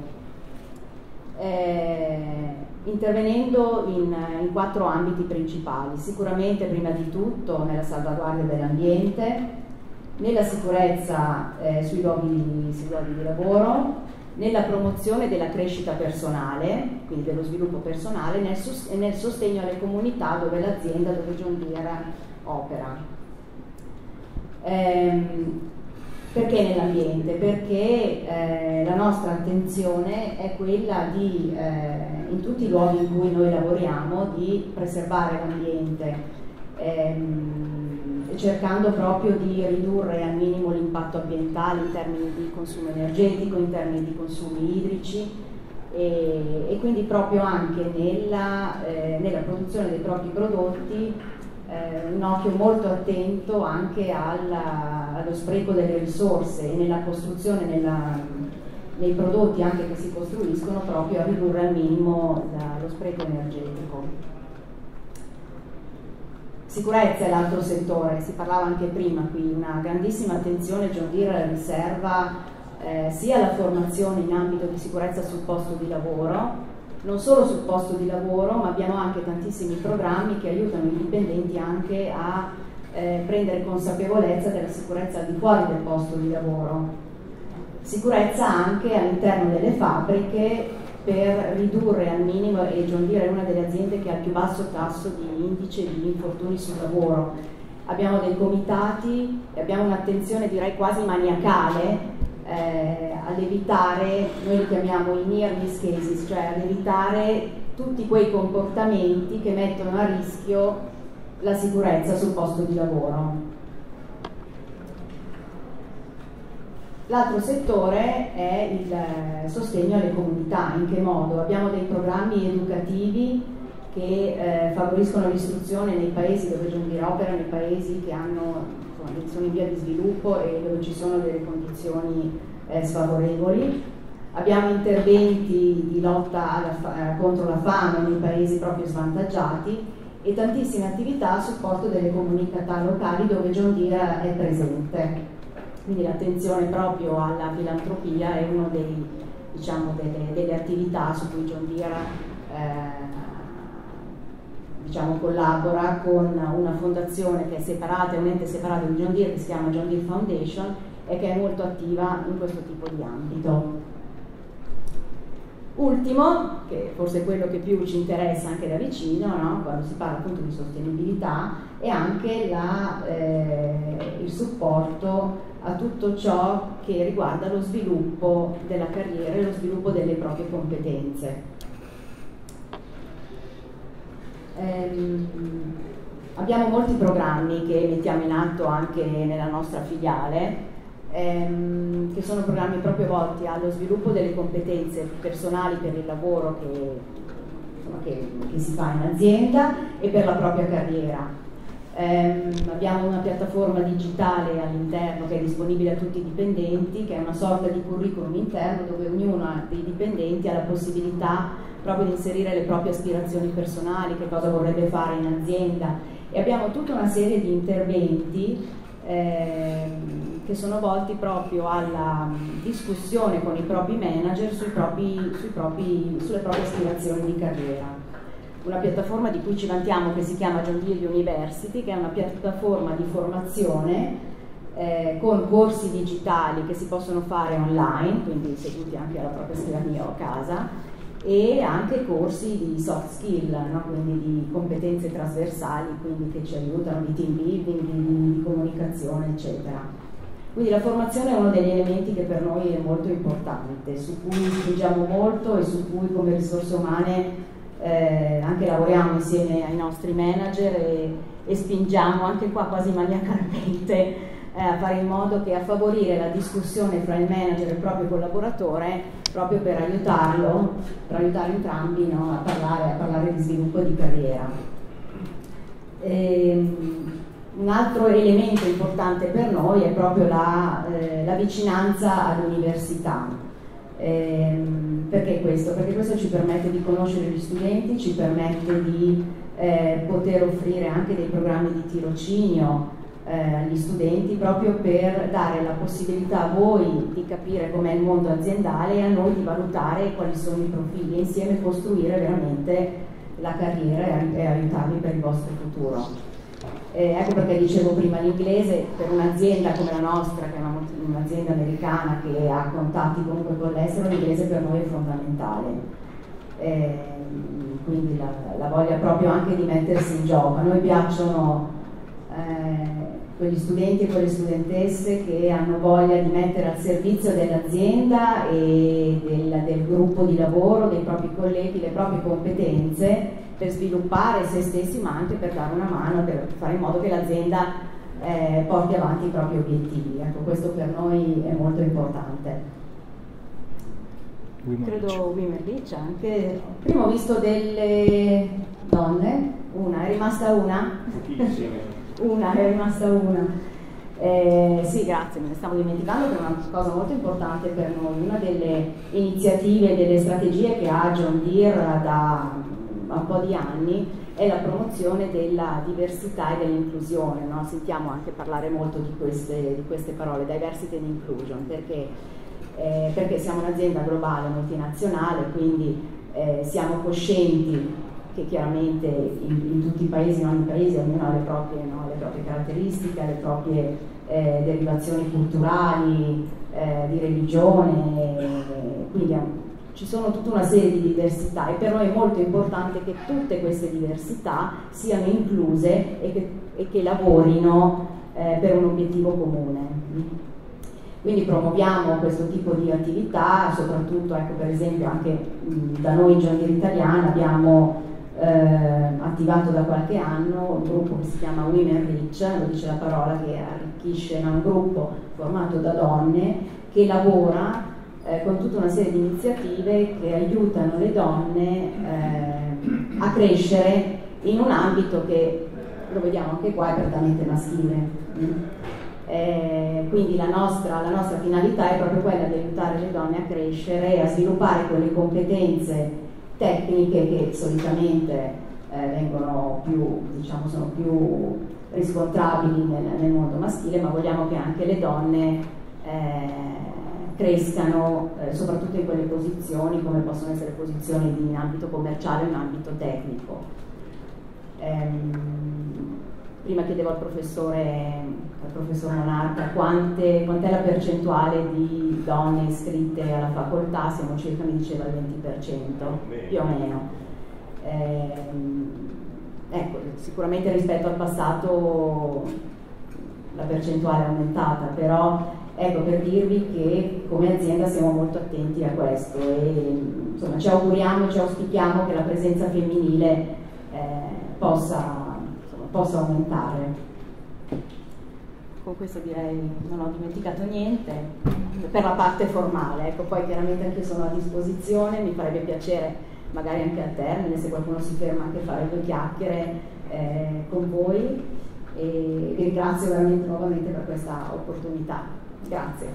G: Eh, intervenendo in, in quattro ambiti principali. Sicuramente, prima di tutto, nella salvaguardia dell'ambiente, nella sicurezza eh, sui, luoghi, sui luoghi di lavoro, nella promozione della crescita personale, quindi dello sviluppo personale, nel sos- e nel sostegno alle comunità dove l'azienda, dove John Deere opera. Ehm, perché nell'ambiente? Perché eh, la nostra attenzione è quella di, eh, in tutti i luoghi in cui noi lavoriamo, di preservare l'ambiente, ehm, cercando proprio di ridurre al minimo l'impatto ambientale in termini di consumo energetico, in termini di consumi idrici e, e quindi proprio anche nella, eh, nella produzione dei propri prodotti eh, un occhio molto attento anche alla, allo spreco delle risorse e nella costruzione, nella, nei prodotti anche che si costruiscono, proprio a ridurre al minimo la, lo spreco energetico. Sicurezza è l'altro settore, si parlava anche prima qui, una grandissima attenzione John Deere riserva eh, sia alla formazione in ambito di sicurezza sul posto di lavoro, non solo sul posto di lavoro, ma abbiamo anche tantissimi programmi che aiutano i dipendenti anche a eh, prendere consapevolezza della sicurezza al di fuori del posto di lavoro. Sicurezza anche all'interno delle fabbriche, per ridurre al minimo, e John Deere è una delle aziende che ha il più basso tasso di indice di infortuni sul lavoro. Abbiamo dei comitati e abbiamo un'attenzione direi quasi maniacale eh, ad evitare, noi li chiamiamo i near miss cases, cioè ad evitare tutti quei comportamenti che mettono a rischio la sicurezza sul posto di lavoro. L'altro settore è il sostegno alle comunità. In che modo? Abbiamo dei programmi educativi che eh, favoriscono l'istruzione nei paesi dove John Deere opera, nei paesi che hanno, insomma, sono in via di sviluppo e dove ci sono delle condizioni eh, sfavorevoli. Abbiamo interventi di lotta alla, eh, contro la fame nei paesi proprio svantaggiati e tantissime attività a supporto delle comunità locali dove John Deere è presente. Quindi l'attenzione proprio alla filantropia è una diciamo, delle, delle attività su cui John Deere eh, diciamo, collabora con una fondazione che è separata, è un ente separato di John Deere che si chiama John Deere Foundation e che è molto attiva in questo tipo di ambito. Ultimo, che forse è quello che più ci interessa anche da vicino, no? Quando si parla appunto di sostenibilità, è anche la, eh, il supporto a tutto ciò che riguarda lo sviluppo della carriera e lo sviluppo delle proprie competenze. Ehm, abbiamo molti programmi che mettiamo in atto anche nella nostra filiale, Ehm, che sono programmi proprio volti allo sviluppo delle competenze personali per il lavoro che, insomma, che, che si fa in azienda e per la propria carriera. Ehm, abbiamo una piattaforma digitale all'interno che è disponibile a tutti i dipendenti, che è una sorta di curriculum interno dove ognuno dei dipendenti ha la possibilità proprio di inserire le proprie aspirazioni personali, che cosa vorrebbe fare in azienda, e abbiamo tutta una serie di interventi ehm, che sono volti proprio alla discussione con i propri manager sui propri, sui propri, sulle proprie aspirazioni di carriera. Una piattaforma di cui ci vantiamo che si chiama John Deere University, che è una piattaforma di formazione eh, con corsi digitali che si possono fare online, quindi seduti anche alla propria scrivania o a casa, e anche corsi di soft skill, no? Quindi di competenze trasversali, quindi che ci aiutano di team building, di, di comunicazione, eccetera. Quindi la formazione è uno degli elementi che per noi è molto importante, su cui spingiamo molto e su cui come risorse umane eh, anche lavoriamo insieme ai nostri manager e, e spingiamo anche qua quasi maniacalmente eh, a fare in modo che a favorire la discussione fra il manager e il proprio collaboratore, proprio per aiutarlo, per aiutare entrambi, no, a, parlare, a parlare di sviluppo di carriera. E, un altro elemento importante per noi è proprio la, eh, la vicinanza all'università. Ehm, perché questo? Perché questo ci permette di conoscere gli studenti, ci permette di eh, poter offrire anche dei programmi di tirocinio eh, agli studenti, proprio per dare la possibilità a voi di capire com'è il mondo aziendale e a noi di valutare quali sono i profili e insieme costruire veramente la carriera e aiutarvi per il vostro futuro. Eh, ecco perché dicevo prima l'inglese per un'azienda come la nostra, che è un'azienda americana che ha contatti comunque con l'estero, l'inglese per noi è fondamentale. Eh, quindi la, la voglia proprio anche di mettersi in gioco. A noi piacciono eh, quegli studenti e quelle studentesse che hanno voglia di mettere al servizio dell'azienda e del, del gruppo di lavoro, dei propri colleghi, le proprie competenze per sviluppare se stessi, ma anche per dare una mano, per fare in modo che l'azienda eh, porti avanti i propri obiettivi. Ecco, questo per noi è molto importante. Credo Wimerlich anche. Prima ho visto delle donne, una, è rimasta una? Una, è rimasta una. Eh, sì, grazie, me ne stavo dimenticando, che è una cosa molto importante per noi. Una delle iniziative, delle strategie che ha John Deere da un po' di anni è la promozione della diversità e dell'inclusione, no? Sentiamo anche parlare molto di queste, di queste parole, diversity and inclusion, perché, eh, perché siamo un'azienda globale, multinazionale, quindi eh, siamo coscienti che chiaramente in, in tutti i paesi, in ogni paese ognuno ha le proprie, no? le proprie caratteristiche, le proprie eh, derivazioni culturali, eh, di religione, eh, quindi ci sono tutta una serie di diversità e per noi è molto importante che tutte queste diversità siano incluse e che, e che lavorino eh, per un obiettivo comune. Quindi promuoviamo questo tipo di attività, soprattutto, ecco, per esempio anche mh, da noi in John Deere Italiana abbiamo eh, attivato da qualche anno un gruppo che si chiama Wimerlich, lo dice la parola, che arricchisce, è un gruppo formato da donne che lavora Eh, con tutta una serie di iniziative che aiutano le donne eh, a crescere in un ambito che, lo vediamo anche qua, è prettamente maschile. Eh, quindi la nostra, la nostra finalità è proprio quella di aiutare le donne a crescere e a sviluppare quelle competenze tecniche che solitamente eh, vengono più, diciamo, sono più riscontrabili nel, nel mondo maschile, ma vogliamo che anche le donne eh, crescano eh, soprattutto in quelle posizioni come possono essere posizioni in ambito commerciale o in ambito tecnico. Ehm, prima chiedevo al professore, al professor Monarca quante, quant'è la percentuale di donne iscritte alla facoltà, siamo circa, mi diceva, il venti per cento, più o meno. Eh, ecco, sicuramente rispetto al passato la percentuale è aumentata, però ecco, per dirvi che come azienda siamo molto attenti a questo e insomma ci auguriamo, ci auspichiamo che la presenza femminile eh, possa, insomma, possa aumentare. Con questo direi non ho dimenticato niente per la parte formale, ecco, poi chiaramente anche io sono a disposizione, mi farebbe piacere magari anche al termine se qualcuno si ferma anche a fare due chiacchiere eh, con voi. E vi ringrazio veramente nuovamente per questa opportunità. Grazie.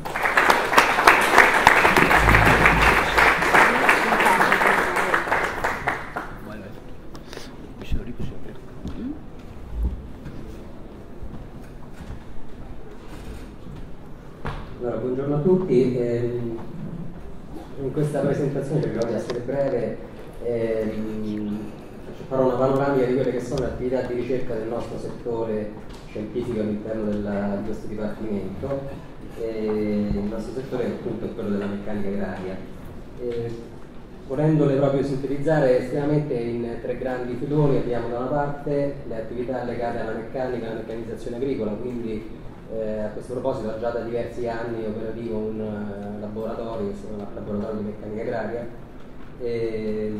H: Allora, buongiorno a tutti. Eh, in questa presentazione cercherò di essere breve. Eh, farò una panoramica di quelle che sono le attività di ricerca del nostro settore scientifico all'interno di questo dipartimento. E il nostro settore appunto è quello della meccanica agraria. E, volendole proprio sintetizzare estremamente in tre grandi filoni, abbiamo da una parte le attività legate alla meccanica e alla meccanizzazione agricola, quindi eh, a questo proposito ha già da diversi anni operativo un uh, laboratorio, che si chiama Laboratorio di Meccanica Agraria, e,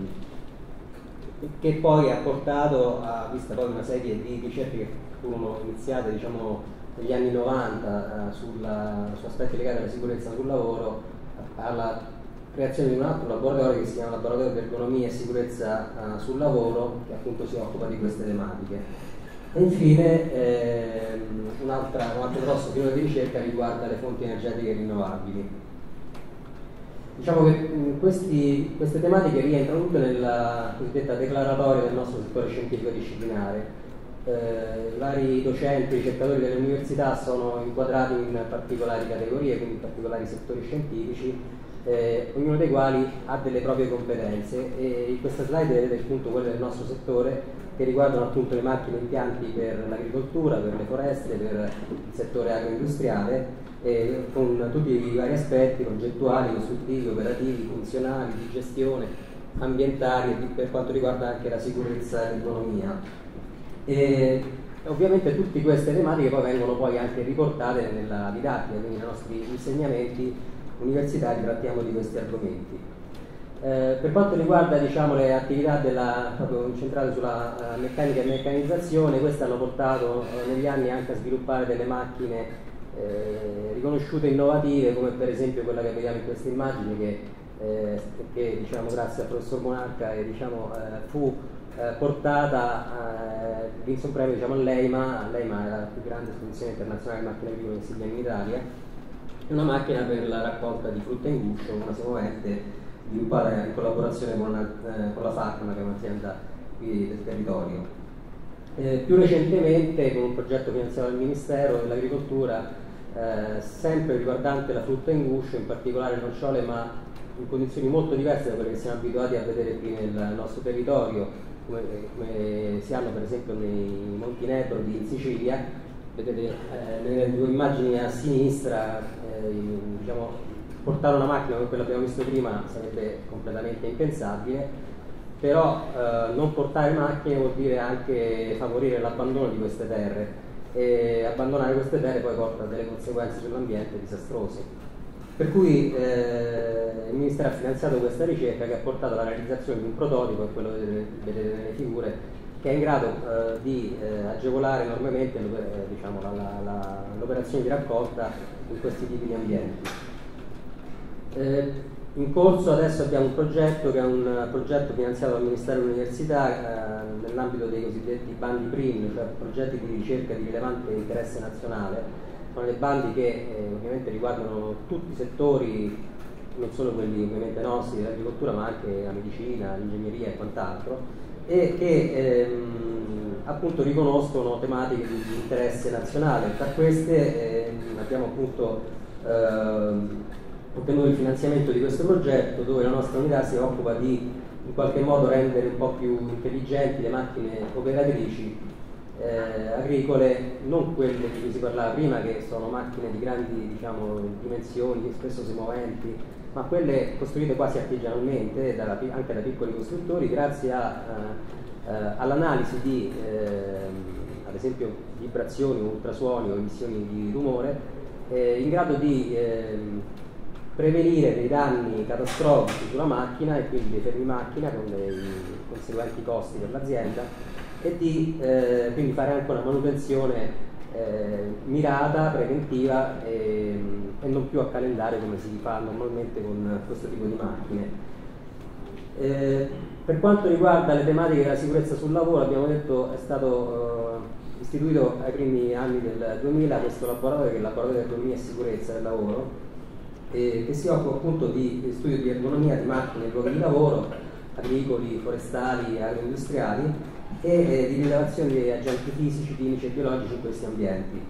H: che poi ha portato a vista poi una serie di ricerche che furono iniziate diciamo negli anni novanta eh, sulla, su aspetti legati alla sicurezza sul lavoro, alla creazione di un altro laboratorio che si chiama Laboratorio di Ergonomia e Sicurezza eh, sul Lavoro, che appunto si occupa di queste tematiche. E infine ehm, un, altro, un altro grosso filone di ricerca riguarda le fonti energetiche rinnovabili. Diciamo che mh, questi, queste tematiche rientrano tutte nella cosiddetta declaratoria del nostro settore scientifico disciplinare. Eh, I vari docenti, ricercatori delle università sono inquadrati in particolari categorie, quindi in particolari settori scientifici, eh, ognuno dei quali ha delle proprie competenze, e in questa slide vedete appunto quelle del nostro settore che riguardano appunto le macchine e impianti per l'agricoltura, per le foreste, per il settore agroindustriale, eh, con tutti i vari aspetti progettuali, costruttivi, operativi, funzionali, di gestione, ambientali, e per quanto riguarda anche la sicurezza e l'economia. E ovviamente tutte queste tematiche poi vengono poi anche riportate nella didattica, quindi nei nostri insegnamenti universitari trattiamo di questi argomenti. Eh, per quanto riguarda diciamo, le attività della, proprio incentrate sulla uh, meccanica e meccanizzazione, queste hanno portato uh, negli anni anche a sviluppare delle macchine eh, riconosciute innovative, come per esempio quella che vediamo in queste immagini, che, eh, che diciamo, grazie al professor Monarca eh, diciamo, eh, fu eh, portata, eh, vinse un premio diciamo, all'E I M A. L'E I M A è la più grande esposizione internazionale di macchine agricole che si tiene in Italia, una macchina per la raccolta di frutta in guscio, una semovente sviluppata in collaborazione con, una, eh, con la Facma, che è un'azienda qui del territorio. Eh, più recentemente, con un progetto finanziato dal Ministero dell'Agricoltura, eh, sempre riguardante la frutta in guscio, in particolare nocciole, ma in condizioni molto diverse da quelle che siamo abituati a vedere qui nel nostro territorio, come, come si hanno per esempio nei Monti Nebrodi in Sicilia. Vedete eh, nelle due immagini a sinistra, eh, diciamo, portare una macchina come quella che abbiamo visto prima sarebbe completamente impensabile, però eh, non portare macchine vuol dire anche favorire l'abbandono di queste terre, e abbandonare queste terre poi porta a delle conseguenze sull'ambiente disastrose. Per cui eh, il Ministero ha finanziato questa ricerca che ha portato alla realizzazione di un prototipo, è quello che vedete nelle figure, che è in grado eh, di eh, agevolare enormemente diciamo, la, la, la, l'operazione di raccolta in questi tipi di ambienti. Eh, in corso adesso abbiamo un progetto che è un progetto finanziato dal Ministero dell'Università eh, nell'ambito dei cosiddetti bandi P R I N, cioè progetti di ricerca di rilevante interesse nazionale. Sono dei bandi che eh, ovviamente riguardano tutti i settori, non solo quelli ovviamente nostri dell'agricoltura, ma anche la medicina, l'ingegneria e quant'altro, e che ehm, appunto riconoscono tematiche di interesse nazionale. Tra queste ehm, abbiamo appunto ehm, ottenuto il finanziamento di questo progetto, dove la nostra unità si occupa di in qualche modo rendere un po' più intelligenti le macchine operatrici eh, agricole, non quelle di cui si parlava prima, che sono macchine di grandi, diciamo, dimensioni, spesso si moventi, ma quelle costruite quasi artigianalmente, da, anche da piccoli costruttori, grazie a, eh, all'analisi di, eh, ad esempio, vibrazioni, ultrasuoni o emissioni di rumore, eh, in grado di eh, prevenire dei danni catastrofici sulla macchina e quindi dei fermi macchina con dei conseguenti costi per l'azienda, e di eh, quindi fare anche una manutenzione eh, mirata, preventiva e, e non più a calendario come si fa normalmente con questo tipo di macchine. Eh, per quanto riguarda le tematiche della sicurezza sul lavoro, abbiamo detto è stato eh, istituito ai primi anni del duemila questo laboratorio, che è il laboratorio di ergonomia e sicurezza del lavoro, eh, che si occupa appunto di, di studio di ergonomia di macchine e luoghi di lavoro, agricoli, forestali, agroindustriali, e eh, di rilevazione di agenti fisici, chimici e biologici in questi ambienti.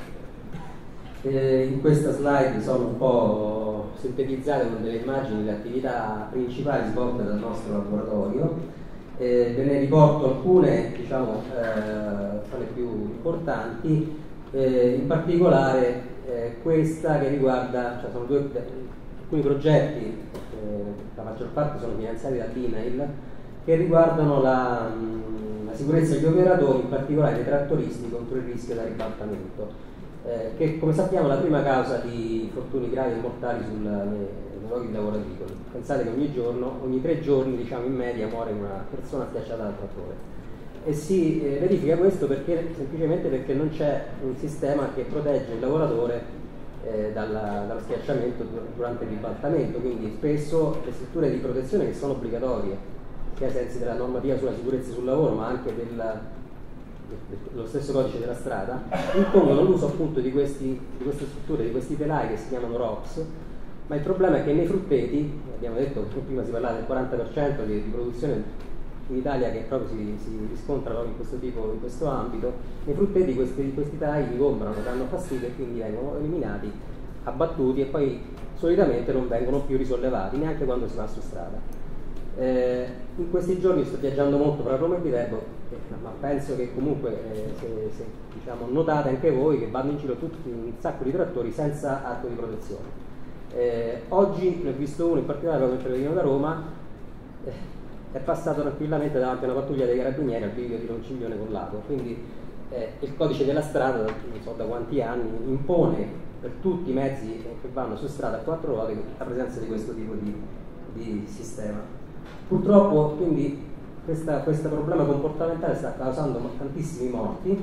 H: Eh, in questa slide sono un po' sintetizzate con delle immagini le attività principali svolte dal nostro laboratorio. Eh, ve ne riporto alcune, diciamo, eh, tra le più importanti, eh, in particolare eh, questa che riguarda, cioè sono due, alcuni progetti, eh, la maggior parte sono finanziati dall'I N A I L, che riguardano la, la sicurezza degli operatori, in particolare dei trattoristi, contro il rischio da ribaltamento, eh, che come sappiamo è la prima causa di infortuni gravi e mortali sul, nei, nei luoghi di lavoro agricoli. Pensate che ogni giorno, ogni tre giorni, diciamo, in media muore una persona schiacciata dal trattore. E si eh, verifica questo perché, semplicemente perché non c'è un sistema che protegge il lavoratore eh, dalla, dallo schiacciamento durante il ribaltamento, quindi spesso le strutture di protezione, che sono obbligatorie sia ai sensi della normativa sulla sicurezza sul lavoro ma anche del, dello stesso codice della strada, impongono l'uso appunto di, questi, di queste strutture, di questi telai che si chiamano R O Ps, ma il problema è che nei frutteti, abbiamo detto che prima si parlava del quaranta per cento di, di produzione in Italia che proprio si, si riscontra proprio in questo tipo, in questo ambito, nei frutteti questi, questi telai ingombrano, danno fastidio e quindi vengono eliminati, abbattuti e poi solitamente non vengono più risollevati neanche quando si va su strada. Eh, in questi giorni sto viaggiando molto per Roma e Viterbo, eh, ma penso che comunque eh, se, se diciamo, notate anche voi che vanno in giro tutti un sacco di trattori senza arco di protezione. Eh, oggi ne ho visto uno in particolare mentre venivo da Roma, eh, è passato tranquillamente davanti a una pattuglia dei carabinieri al bivio di Ronciglione Collato, quindi eh, il codice della strada, non so da quanti anni, impone per tutti i mezzi che vanno su strada a quattro ruote la presenza di questo tipo di, di sistema. Purtroppo quindi questo problema comportamentale sta causando tantissimi morti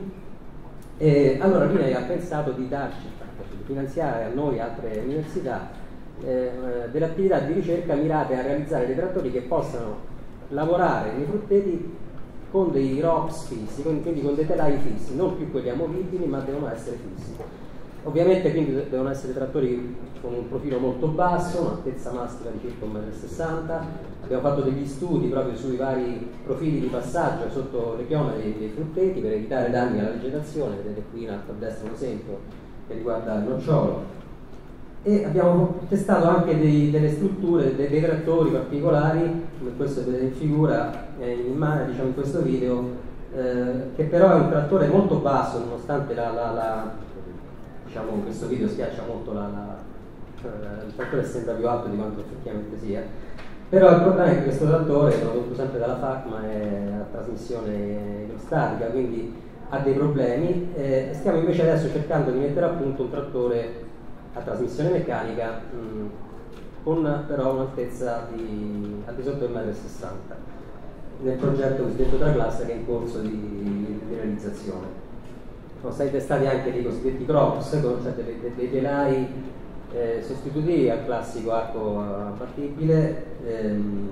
H: e allora l'I N A I L ha pensato di darci, di finanziare a noi e altre università eh, delle attività di ricerca mirate a realizzare dei trattori che possano lavorare nei frutteti con dei R O Ps fissi, quindi con dei telai fissi, non più quelli amovibili ma devono essere fissi. Ovviamente quindi devono essere trattori con un profilo molto basso, un'altezza massima di circa un metro e sessanta. Abbiamo fatto degli studi proprio sui vari profili di passaggio sotto le chiome dei, dei frutteti per evitare danni alla vegetazione. Vedete qui in alto a destra un esempio che riguarda il nocciolo. E abbiamo testato anche dei, delle strutture, dei, dei trattori particolari, come questo vedete in figura, eh, in immagine, diciamo in questo video, eh, che però è un trattore molto basso nonostante la, la, la diciamo in questo video schiaccia molto la, la, il trattore sembra più alto di quanto effettivamente sia, però il problema è che questo trattore, prodotto sempre dalla FACMA, è a trasmissione idrostatica, quindi ha dei problemi. Eh, stiamo invece adesso cercando di mettere a punto un trattore a trasmissione meccanica mh, con però un'altezza di, al di sotto del metro e sessanta nel progetto cosiddetto Traclasse che è in corso di, di realizzazione. Sono stati testati anche dei cosiddetti crops, cioè dei, dei telai eh, sostitutivi al classico arco abbattibile ehm,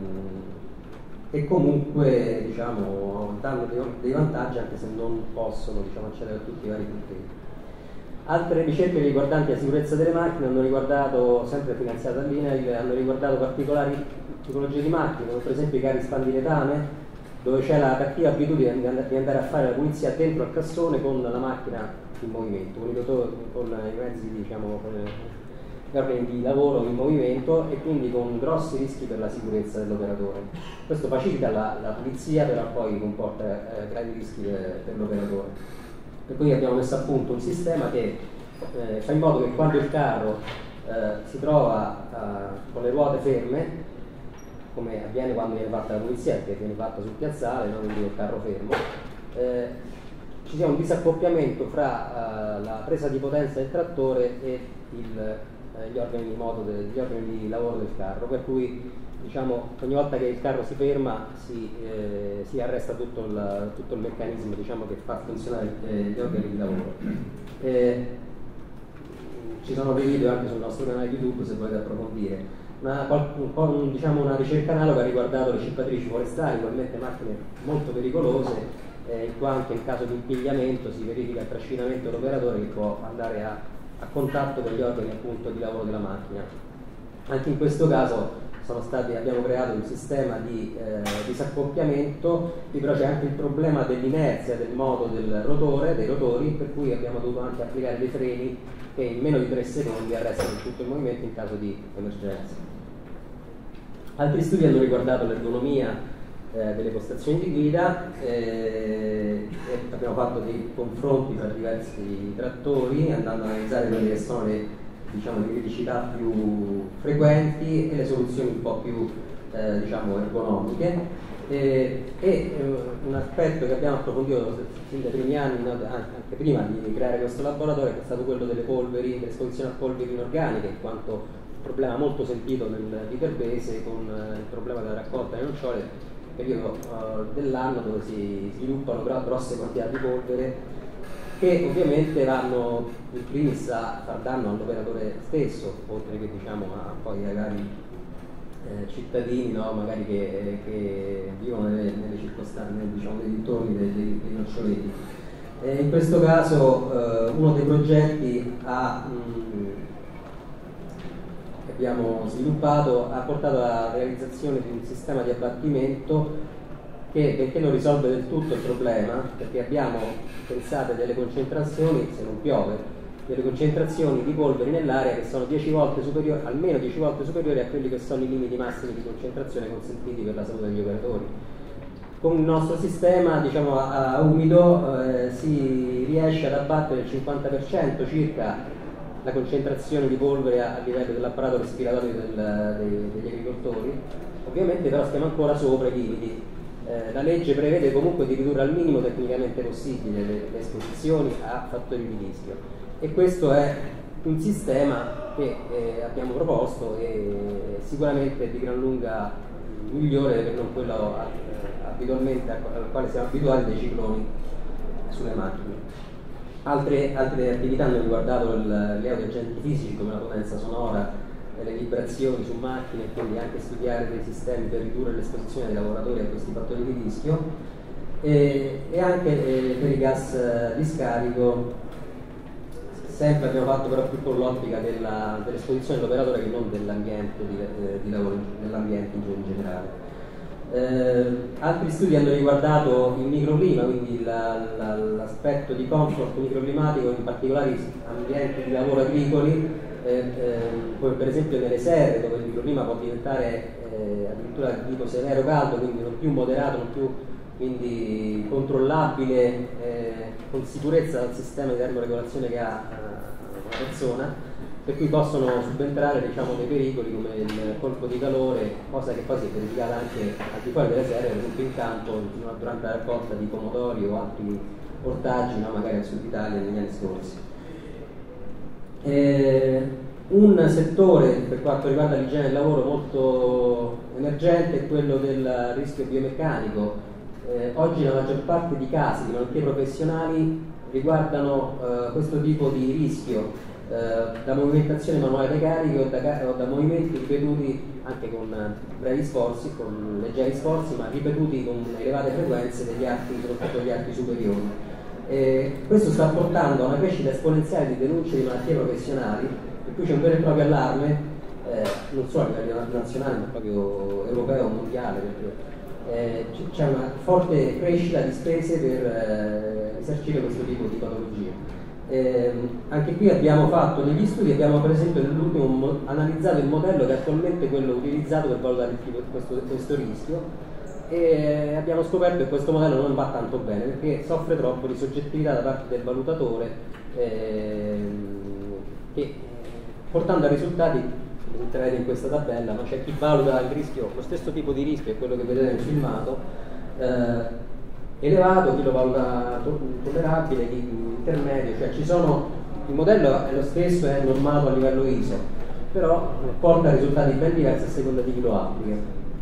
H: e comunque diciamo, danno dei, dei vantaggi anche se non possono diciamo, accedere a tutti i vari frutteti. Altre ricerche riguardanti la sicurezza delle macchine hanno riguardato, sempre finanziate dall'I N A I L, hanno riguardato particolari tipologie di macchine, come per esempio i carri spandiletame, dove c'è la cattiva abitudine di andare a fare la pulizia dentro al cassone con la macchina in movimento, con i, motori, con i mezzi diciamo, gli organi di lavoro in movimento e quindi con grossi rischi per la sicurezza dell'operatore. Questo facilita la, la pulizia, però poi comporta eh, gravi rischi per, per l'operatore. Per cui abbiamo messo a punto un sistema che eh, fa in modo che quando il carro eh, si trova eh, con le ruote ferme, come avviene quando viene fatta la pulizia, che viene fatta sul piazzale, non quindi il carro fermo, eh, ci sia un disaccoppiamento fra uh, la presa di potenza del trattore e il, eh, gli, organi di moto de, gli organi di lavoro del carro, per cui diciamo, ogni volta che il carro si ferma si, eh, si arresta tutto il, tutto il meccanismo, diciamo, che fa funzionare eh, gli organi di lavoro. Eh, ci sono dei video anche sul nostro canale YouTube se volete approfondire. Una, un po', un, diciamo, una ricerca analoga ha riguardato le cippatrici forestali, probabilmente macchine molto pericolose, eh, qua anche in caso di impigliamento si verifica il trascinamento dell'operatore che può andare a, a contatto con gli organi appunto di lavoro della macchina. Anche in questo caso sono stati, abbiamo creato un sistema di eh, disaccoppiamento, però c'è anche il problema dell'inerzia del moto del rotore, dei rotori, per cui abbiamo dovuto anche applicare dei freni che in meno di tre secondi arrestano tutto il movimento in caso di emergenza. Altri studi hanno riguardato l'ergonomia eh, delle postazioni di guida, eh, e abbiamo fatto dei confronti tra diversi trattori andando a analizzare quelle che sono le, diciamo, le criticità più frequenti e le soluzioni un po' più eh, diciamo, ergonomiche. Eh, e eh, un aspetto che abbiamo approfondito fin dai primi anni, no, anche prima di creare questo laboratorio, è stato quello delle polveri, dell'esposizione a polveri inorganiche, in quanto problema molto sentito nel Viterbese con eh, il problema della raccolta delle nocciole, periodo uh, dell'anno dove si sviluppano grosse quantità di polvere che ovviamente vanno in primis a far danno all'operatore stesso, oltre che diciamo a poi ai vari eh, cittadini, no? Magari che, che vivono nelle, nelle circostanze, diciamo, nei dintorni dei, dei, dei noccioleti. E in questo caso eh, uno dei progetti ha mh, abbiamo sviluppato ha portato alla realizzazione di un sistema di abbattimento che, benché non risolve del tutto il problema, perché abbiamo pensato delle concentrazioni, se non piove, delle concentrazioni di polveri nell'aria che sono dieci volte superiori, almeno dieci volte superiori a quelli che sono i limiti massimi di concentrazione consentiti per la salute degli operatori. Con il nostro sistema, diciamo, a, a umido eh, si riesce ad abbattere il cinquanta per cento circa la concentrazione di polvere a, a livello dell'apparato respiratorio del, dei, degli agricoltori. Ovviamente però stiamo ancora sopra i limiti. Eh, la legge prevede comunque di ridurre al minimo tecnicamente possibile le, le esposizioni a fattori di rischio, e questo è un sistema che eh, abbiamo proposto e sicuramente è di gran lunga migliore che non quello abitualmente al quale siamo abituati dei cicloni sulle macchine. Altre, altre attività hanno riguardato il, gli autoagenti fisici come la potenza sonora, eh, le vibrazioni su macchine, e quindi anche studiare dei sistemi per ridurre l'esposizione dei lavoratori a questi fattori di rischio, e, e anche eh, per i gas eh, di scarico. Sempre abbiamo fatto però più con l'ottica della, dell'esposizione dell'operatore che non dell'ambiente di, eh, di lavoro, dell'ambiente in generale. Eh, altri studi hanno riguardato il microclima, quindi la, la, l'aspetto di comfort microclimatico in particolari ambienti di lavoro agricoli, eh, eh, come per esempio nelle serre, dove il microclima può diventare eh, addirittura tipo severo caldo, quindi non più moderato, non più quindi controllabile eh, con sicurezza dal sistema di termoregolazione che ha eh, una persona, per cui possono subentrare, diciamo, dei pericoli come il colpo di calore, cosa che poi si è verificata anche al di fuori delle serre, per esempio in campo durante la raccolta di pomodori o altri ortaggi, no, magari al sud Italia negli anni scorsi. Eh, un settore per quanto riguarda l'igiene del lavoro molto emergente è quello del rischio biomeccanico. Eh, oggi la maggior parte di casi di malattie professionali riguardano eh, questo tipo di rischio, eh, da movimentazione manuale dei carichi o da, o da movimenti ripetuti anche con brevi sforzi, con leggeri sforzi, ma ripetuti con elevate frequenze degli arti, soprattutto degli arti superiori. Eh, questo sta portando a una crescita esponenziale di denunce di malattie professionali, per cui c'è un vero e proprio allarme, eh, non solo a livello nazionale ma proprio europeo, mondiale, perché Eh, c'è una forte crescita di spese per eh, esercire questo tipo di patologie. Eh, anche qui abbiamo fatto degli studi, abbiamo per esempio nell'ultimo mo- analizzato il modello che è attualmente quello utilizzato per valutare il tipo, questo, questo rischio, e abbiamo scoperto che questo modello non va tanto bene perché soffre troppo di soggettività da parte del valutatore, ehm, che portando a risultati, entrerete in questa tabella, ma c'è chi valuta il rischio, lo stesso tipo di rischio è quello che vedete nel filmato, eh, elevato, chi lo valuta to- tollerabile, chi intermedio, cioè ci sono, il modello è lo stesso, è normato a livello I S O, però porta a risultati ben diversi a seconda di chi lo applica.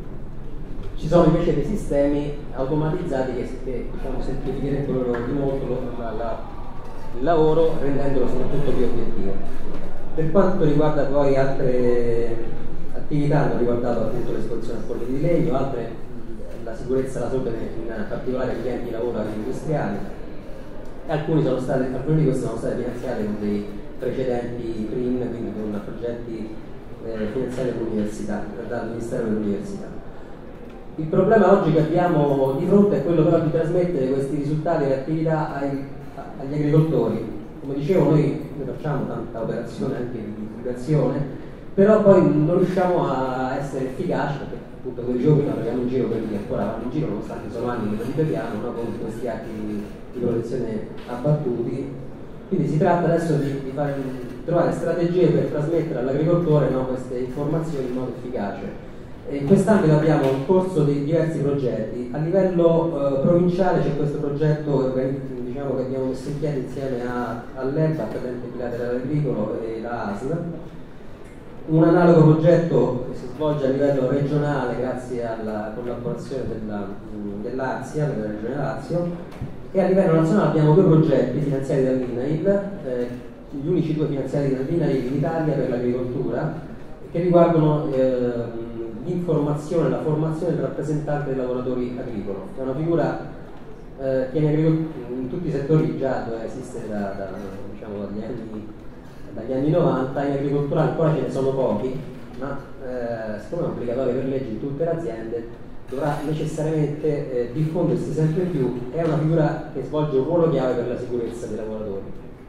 H: Ci sono invece dei sistemi automatizzati che, che diciamo, semplificherebbero di molto lo, la, la, il lavoro, rendendolo soprattutto più obiettivo. Per quanto riguarda poi altre attività, hanno riguardato appunto l'esposizione a polveri di legno, altre la sicurezza e la salute, in particolare clienti di lavoro agroindustriali, e alcuni, sono stati, alcuni di questi sono stati finanziati con dei precedenti P R I N, quindi con progetti eh, finanziati dall'università, dal Ministero dell'Università. Il problema oggi che abbiamo di fronte è quello però di trasmettere questi risultati e attività ai, agli agricoltori. Come dicevo, noi, noi facciamo tanta operazione anche di divulgazione, però poi non riusciamo a essere efficaci, perché appunto quei giorni andiamo in giro, quelli che ancora vanno in giro, nonostante sono anni che lo ripetiamo, no, con questi atti di, di protezione abbattuti. Quindi si tratta adesso di, di fare, trovare strategie per trasmettere all'agricoltore, no, queste informazioni in modo efficace. E in quest'ambito abbiamo un corso di diversi progetti. A livello eh, provinciale c'è questo progetto, diciamo, che abbiamo messo in piedi insieme a, all'E B A, Patente Bilaterale Agricolo, e la A S L. Un analogo progetto che si svolge a livello regionale grazie alla collaborazione della, dell'Azia, della Regione Lazio, e a livello nazionale abbiamo due progetti finanziati dall'I N A I L, eh, gli unici due finanziati dall'I N A I L in Italia per l'agricoltura, che riguardano eh, l'informazione e la formazione del rappresentante dei lavoratori agricoli. È una figura eh, che in, in tutti i settori già esiste da, da, diciamo, dagli anni dagli anni novanta, in agricoltura ancora ce ne sono pochi, ma eh, siccome è obbligatorio per legge in tutte le aziende, dovrà necessariamente eh, diffondersi sempre più. È una figura che svolge un ruolo chiave per la sicurezza dei lavoratori.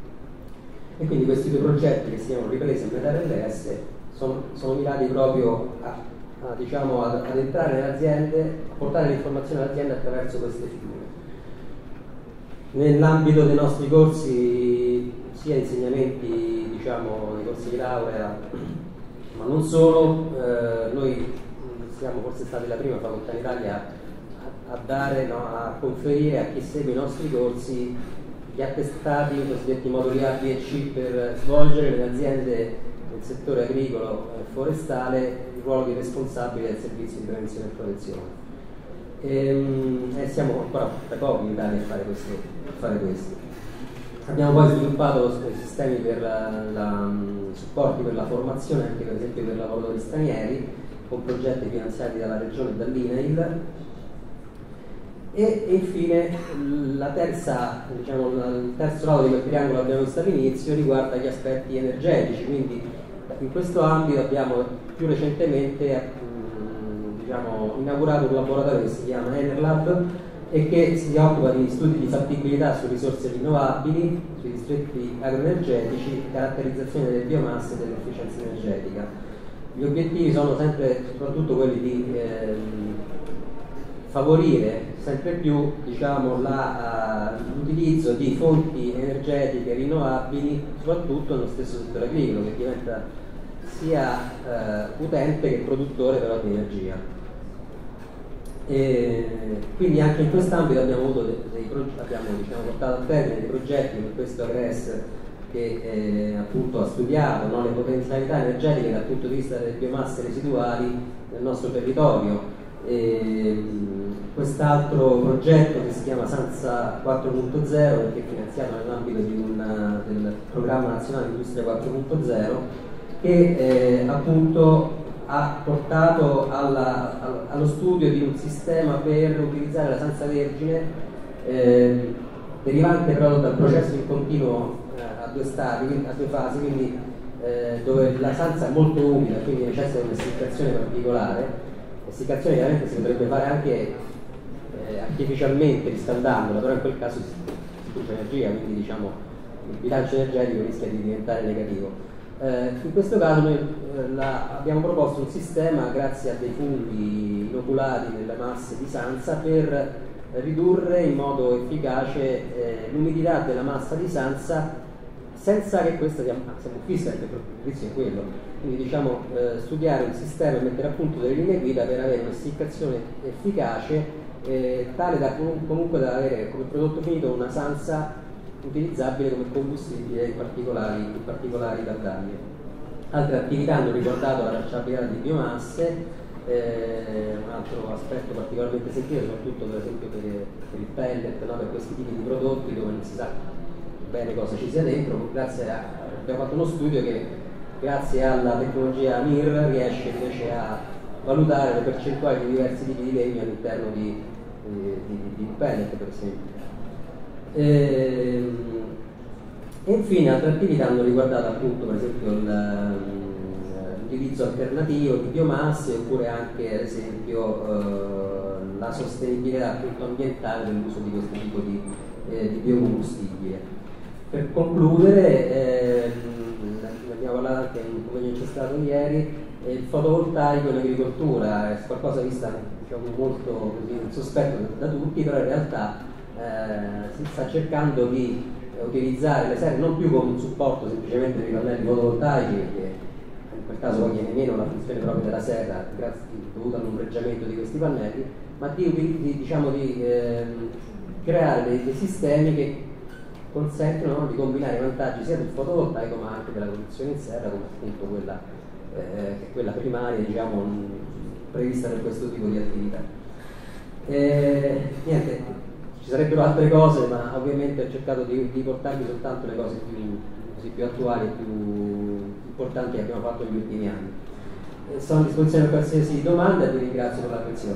H: E quindi questi due progetti che si chiamano Ripresa e Meta R L S sono, sono mirati proprio a, a, diciamo, ad, ad entrare nelle aziende, a portare l'informazione all'azienda attraverso queste figure. Nell'ambito dei nostri corsi, sia insegnamenti, diciamo, nei corsi di laurea, ma non solo, eh, noi siamo forse stati la prima facoltà in Italia a, a dare, no, a conferire a chi segue i nostri corsi gli attestati, i cosiddetti moduli A, B e C, per svolgere nelle aziende del settore agricolo e forestale il ruolo di responsabile del servizio di prevenzione e protezione. E, e siamo ancora da pochi in Italia a fare questo. A fare questo. Abbiamo poi sviluppato sistemi per la, la, supporti per la formazione, anche per esempio per lavoratori stranieri, con progetti finanziati dalla Regione e dall'I N A I L. E, e infine la terza, diciamo, il terzo lato di quel triangolo che abbiamo visto all'inizio riguarda gli aspetti energetici. Quindi in questo ambito abbiamo più recentemente mh, diciamo, inaugurato un laboratorio che si chiama Enerlab e che si occupa di studi di fattibilità su risorse rinnovabili, sui distretti agroenergetici, caratterizzazione delle biomasse e dell'efficienza energetica. Gli obiettivi sono sempre soprattutto quelli di ehm, favorire sempre più, diciamo, la, uh, l'utilizzo di fonti energetiche rinnovabili, soprattutto nello stesso settore agricolo, che diventa sia uh, utente che produttore però di energia. E quindi anche in quest'ambito abbiamo, avuto dei, dei progetti, abbiamo diciamo, portato a termine dei progetti per questo AGRES che eh, appunto ha studiato, no, le potenzialità energetiche dal punto di vista delle biomasse residuali nel nostro territorio. E, quest'altro progetto che si chiama Sanza quattro punto zero, che è finanziato nell'ambito di una, del programma nazionale Industria quattro punto zero, che eh, appunto ha portato alla, allo studio di un sistema per utilizzare la sanza vergine eh, derivante però dal processo in continuo eh, a due stadi, a due fasi, quindi eh, dove la sanza è molto umida, quindi necessita un'essiccazione particolare. L'essiccazione chiaramente si potrebbe fare anche eh, artificialmente riscaldandola, però in quel caso si, si produce energia, quindi diciamo il bilancio energetico rischia di diventare negativo. Eh, in questo caso noi eh, la, abbiamo proposto un sistema, grazie a dei funghi inoculati nelle masse di Sansa, per ridurre in modo efficace eh, l'umidità della massa di Sansa senza che questa sia, sia fissa, perché il rischio è quello. Quindi diciamo eh, studiare un sistema e mettere a punto delle linee guida per avere un'essiccazione efficace eh, tale da comunque da avere come prodotto finito una Sansa utilizzabile come combustibile in particolari, in particolari dattaglie. Altre attività hanno riguardato la tracciabilità di biomasse, eh, un altro aspetto particolarmente sentito, soprattutto per esempio per, per il pellet, no? Per questi tipi di prodotti dove non si sa bene cosa ci sia dentro. Grazie a, abbiamo fatto uno studio che grazie alla tecnologia M I R riesce invece a valutare le percentuali di diversi tipi di legno all'interno di, di, di, di un pellet, per esempio. E, e infine altre attività hanno riguardato appunto per esempio l'utilizzo alternativo di biomasse, oppure anche ad esempio eh, la sostenibilità appunto ambientale dell'uso di questo tipo di, eh, di biocombustibile. Per concludere, eh, ne abbiamo parlato anche in come c'è stato ieri, eh, il fotovoltaico in agricoltura è qualcosa vista diciamo molto così, sospetto da tutti, però in realtà Eh, si sta cercando di eh, utilizzare le serre non più come un supporto semplicemente dei pannelli fotovoltaici, che in quel caso poi viene meno la funzione proprio della serra grazie, dovuta all'ombreggiamento di questi pannelli, ma di, di, diciamo, di eh, creare dei, dei sistemi che consentono no, di combinare i vantaggi sia del fotovoltaico ma anche della produzione in serra, come appunto quella, eh, quella primaria diciamo, prevista per questo tipo di attività. Eh, niente. Ci sarebbero altre cose, ma ovviamente ho cercato di, di portarvi soltanto le cose più, così, più attuali e più importanti che abbiamo fatto negli ultimi anni. E sono a disposizione per qualsiasi domanda e vi ringrazio per l'attenzione.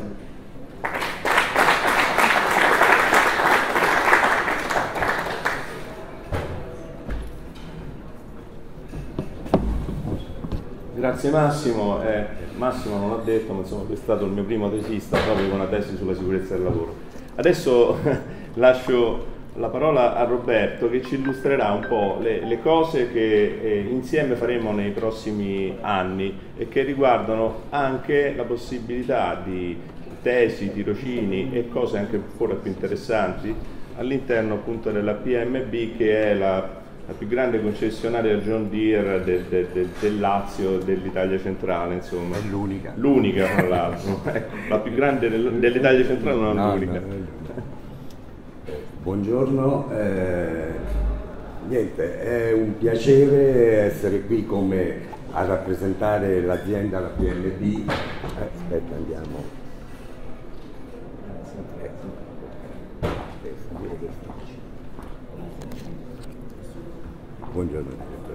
A: Grazie Massimo. Eh, Massimo non l'ha detto, ma insomma, è stato il mio primo tesista proprio con una tesi sulla sicurezza del lavoro. Adesso lascio la parola a Roberto che ci illustrerà un po' le, le cose che eh, insieme faremo nei prossimi anni e che riguardano anche la possibilità di tesi, tirocini e cose anche ancora più interessanti all'interno appunto della P M B, che è la, la più grande concessionaria John Deere del, del, del, del Lazio, dell'Italia centrale, insomma. È l'unica. L'unica, tra l'altro. La più grande del, dell'Italia centrale, non no, l'unica. No,
I: buongiorno, eh, niente, è un piacere essere qui come a rappresentare l'azienda, la P M B. Eh, aspetta, andiamo. Buongiorno.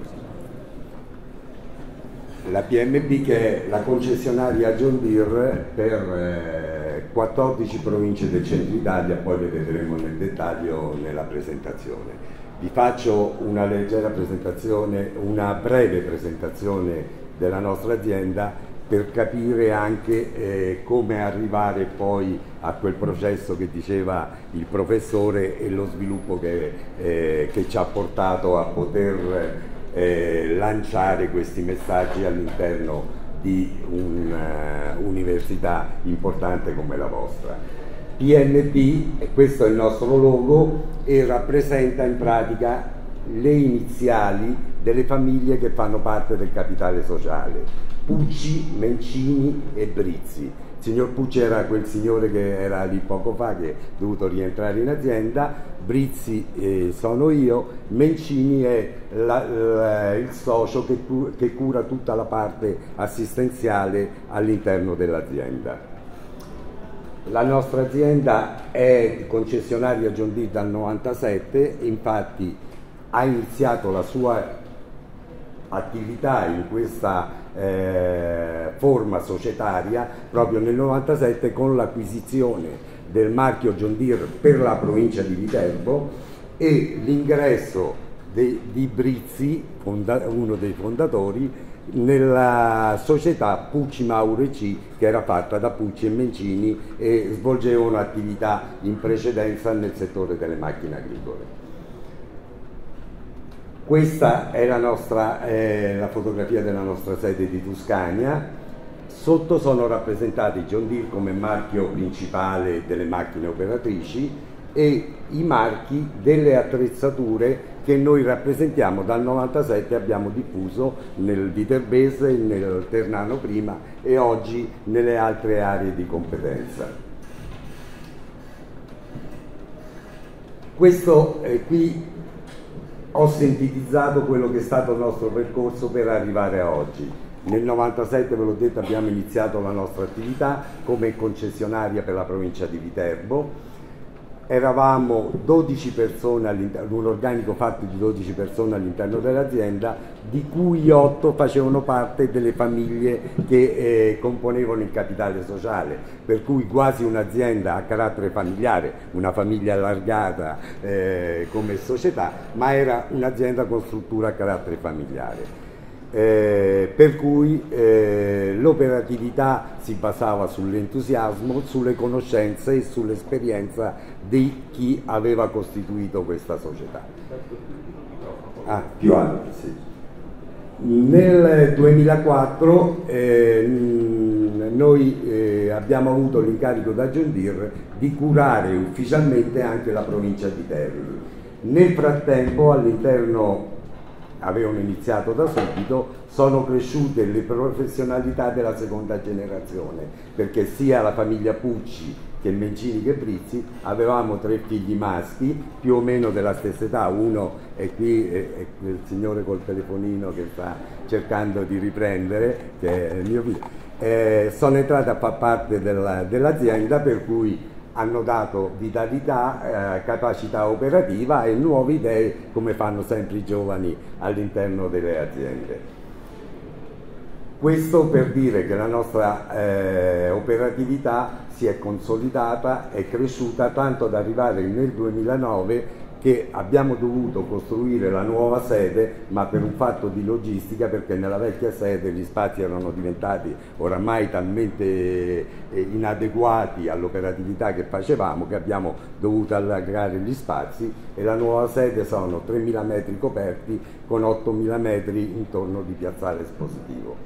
I: La P M B, che è la concessionaria John Deere per eh, quattordici province del centro Italia, poi le vedremo nel dettaglio nella presentazione. Vi faccio una leggera presentazione, una breve presentazione della nostra azienda per capire anche eh, come arrivare poi a quel processo che diceva il professore e lo sviluppo che, eh, che ci ha portato a poter Eh, lanciare questi messaggi all'interno di un'università uh, importante come la vostra. P M B, e questo è il nostro logo, e rappresenta in pratica le iniziali delle famiglie che fanno parte del capitale sociale: Pucci, Mencini e Brizzi. Il signor Pucci era quel signore che era lì poco fa, che è dovuto rientrare in azienda. Brizzi eh, sono io, Mencini è la, la, il socio che, che cura tutta la parte assistenziale all'interno dell'azienda. La nostra azienda è concessionaria John Deere dal novantasette, infatti ha iniziato la sua attività in questa eh, forma societaria proprio nel novantasette con l'acquisizione del marchio John Deere per la provincia di Viterbo e l'ingresso di Brizzi, fonda, uno dei fondatori, nella società Pucci Mauro e C, che era fatta da Pucci e Mencini e svolgeva un'attività in precedenza nel settore delle macchine agricole. Questa è la, nostra, eh, la fotografia della nostra sede di Tuscania. Sotto sono rappresentati John Deere come marchio principale delle macchine operatrici e i marchi delle attrezzature che noi rappresentiamo dal novantasette, abbiamo diffuso nel Viterbese, nel Ternano prima e oggi nelle altre aree di competenza. Questo eh, qui ho sintetizzato quello che è stato il nostro percorso per arrivare a oggi. Nel novantasette, ve l'ho detto, abbiamo iniziato la nostra attività come concessionaria per la provincia di Viterbo. Eravamo dodici persone all'interno, un organico fatto di dodici persone all'interno dell'azienda, di cui otto facevano parte delle famiglie che eh, componevano il capitale sociale, per cui quasi un'azienda a carattere familiare, una famiglia allargata eh, come società, ma era un'azienda con struttura a carattere familiare. Eh, per cui eh, l'operatività si basava sull'entusiasmo, sulle conoscenze e sull'esperienza di chi aveva costituito questa società. Ah, più alto, sì. Nel duemilaquattro eh, noi eh, abbiamo avuto l'incarico da John Deere di curare ufficialmente anche la provincia di Terni. Nel frattempo, all'interno avevano iniziato da subito, sono cresciute le professionalità della seconda generazione, perché sia la famiglia Pucci che Mencini che Prizzi avevamo tre figli maschi più o meno della stessa età. Uno è qui, è, è il signore col telefonino che sta cercando di riprendere, che è il mio figlio. Eh, sono entrati a far parte della, dell'azienda, per cui hanno dato vitalità, eh, capacità operativa e nuove idee, come fanno sempre i giovani all'interno delle aziende. Questo per dire che la nostra eh, operatività si è consolidata, è cresciuta tanto da arrivare nel duemilanove che abbiamo dovuto costruire la nuova sede, ma per un fatto di logistica, perché nella vecchia sede gli spazi erano diventati oramai talmente eh, inadeguati all'operatività che facevamo, che abbiamo dovuto allargare gli spazi, e la nuova sede sono tremila metri coperti con ottomila metri intorno di piazzale espositivo.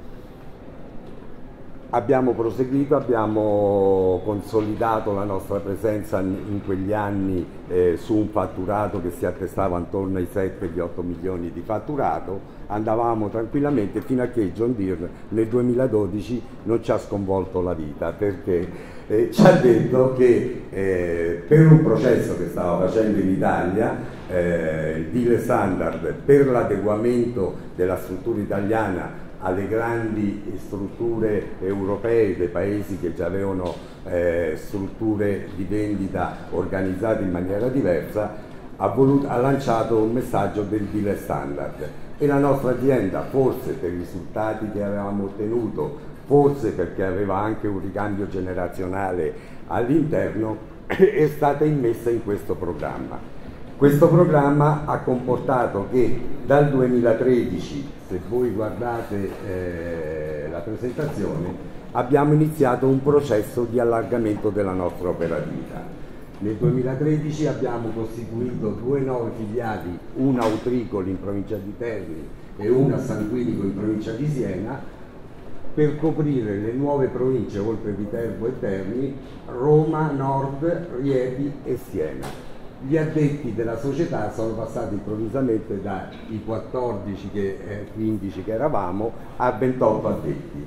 I: Abbiamo proseguito, abbiamo consolidato la nostra presenza in quegli anni eh, su un fatturato che si attestava intorno ai sette otto milioni di fatturato. Andavamo tranquillamente fino a che John Deere nel duemiladodici non ci ha sconvolto la vita, perché eh, ci ha detto che eh, per un processo che stava facendo in Italia, eh, il deal standard per l'adeguamento della struttura italiana alle grandi strutture europee dei paesi che già avevano eh, strutture di vendita organizzate in maniera diversa, ha, voluto, ha lanciato un messaggio del deal standard, e la nostra azienda, forse per i risultati che avevamo ottenuto, forse perché aveva anche un ricambio generazionale all'interno, è stata immessa in questo programma. Questo programma ha comportato che dal duemilatredici, se voi guardate eh, la presentazione, abbiamo iniziato un processo di allargamento della nostra operatività. Nel duemilatredici abbiamo costituito due nuove filiali, una a Utricoli in provincia di Terni e una a San Quirico in provincia di Siena, per coprire le nuove province, oltre Viterbo e Terni, Roma, Nord, Rieti e Siena. Gli addetti della società sono passati improvvisamente dai quattordici, che, eh, quindici che eravamo, a ventotto addetti.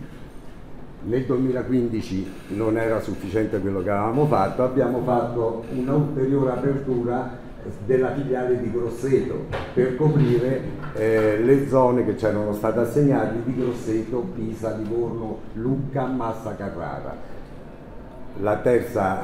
I: Nel duemilaquindici non era sufficiente quello che avevamo fatto, abbiamo fatto un'ulteriore apertura della filiale di Grosseto per coprire eh, le zone che ci erano state assegnate di Grosseto, Pisa, Livorno, Lucca, Massa Carrara. La terza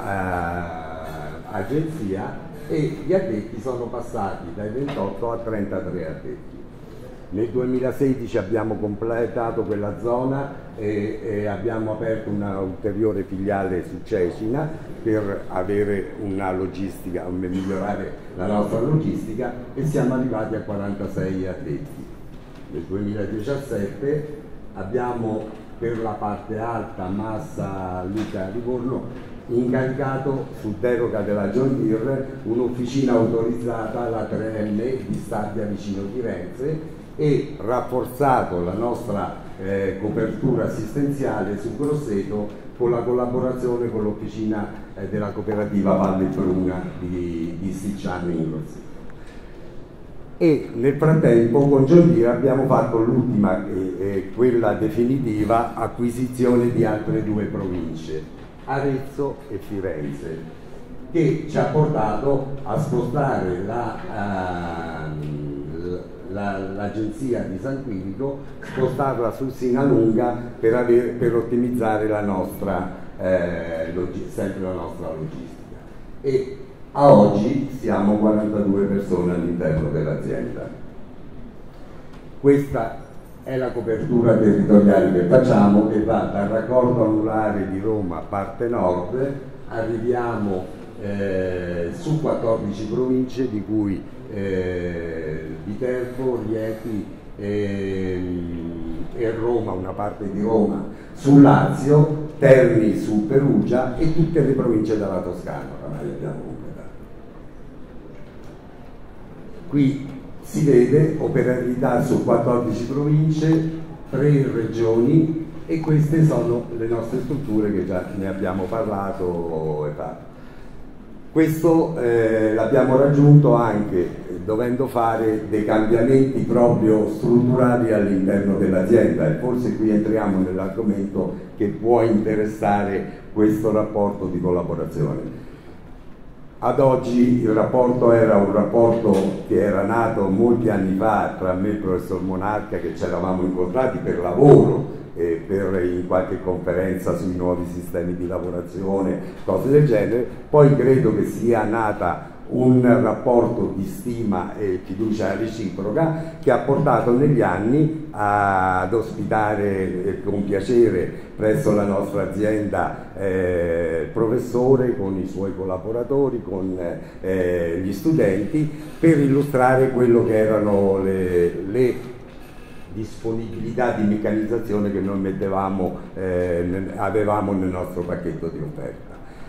I: eh, agenzia, e gli addetti sono passati dai ventotto a trentatré addetti. Nel duemilasedici abbiamo completato quella zona e, e abbiamo aperto una ulteriore filiale su Cecina per avere una logistica, per migliorare la nostra logistica, e siamo arrivati a quarantasei addetti. Nel duemiladiciassette abbiamo, per la parte alta, Massa, Lucca, Livorno, incaricato su deroga della John Deere un'officina autorizzata, la tre M di Stabia vicino Firenze, e rafforzato la nostra eh, copertura assistenziale su Grosseto con la collaborazione con l'officina eh, della cooperativa Valle Bruna di, di Sicciano in Grosseto. E nel frattempo con John Deere abbiamo fatto l'ultima, eh, eh, quella definitiva, acquisizione di altre due province, Arezzo e Firenze, che ci ha portato a spostare la, uh, la, l'agenzia di San Quirico, spostarla su Sinalunga per, avere, per ottimizzare la nostra, eh, log- sempre la nostra logistica. E a oggi siamo quarantadue persone all'interno dell'azienda. Questa è la copertura territoriale che facciamo, che va dal raccordo anulare di Roma, parte nord, arriviamo eh, su quattordici province, di cui eh, Viterbo, Rieti e, e Roma, una parte di Roma sul Lazio, Terni su Perugia e tutte le province della Toscana ormai abbiamo completato. Qui si vede operatività su quattordici province, tre regioni, e queste sono le nostre strutture che già ne abbiamo parlato e fatto. Questo eh, l'abbiamo raggiunto anche dovendo fare dei cambiamenti proprio strutturali all'interno dell'azienda, e forse qui entriamo nell'argomento che può interessare questo rapporto di collaborazione. Ad oggi il rapporto era un rapporto che era nato molti anni fa tra me e il professor Monarca, che ci eravamo incontrati per lavoro e per in qualche conferenza sui nuovi sistemi di lavorazione, cose del genere. Poi credo che sia nata un rapporto di stima e fiducia reciproca che ha portato negli anni ad ospitare con piacere presso la nostra azienda eh, il professore con i suoi collaboratori, con eh, gli studenti, per illustrare quello che erano le, le disponibilità di meccanizzazione che noi mettevamo, eh, avevamo nel nostro pacchetto di offerta.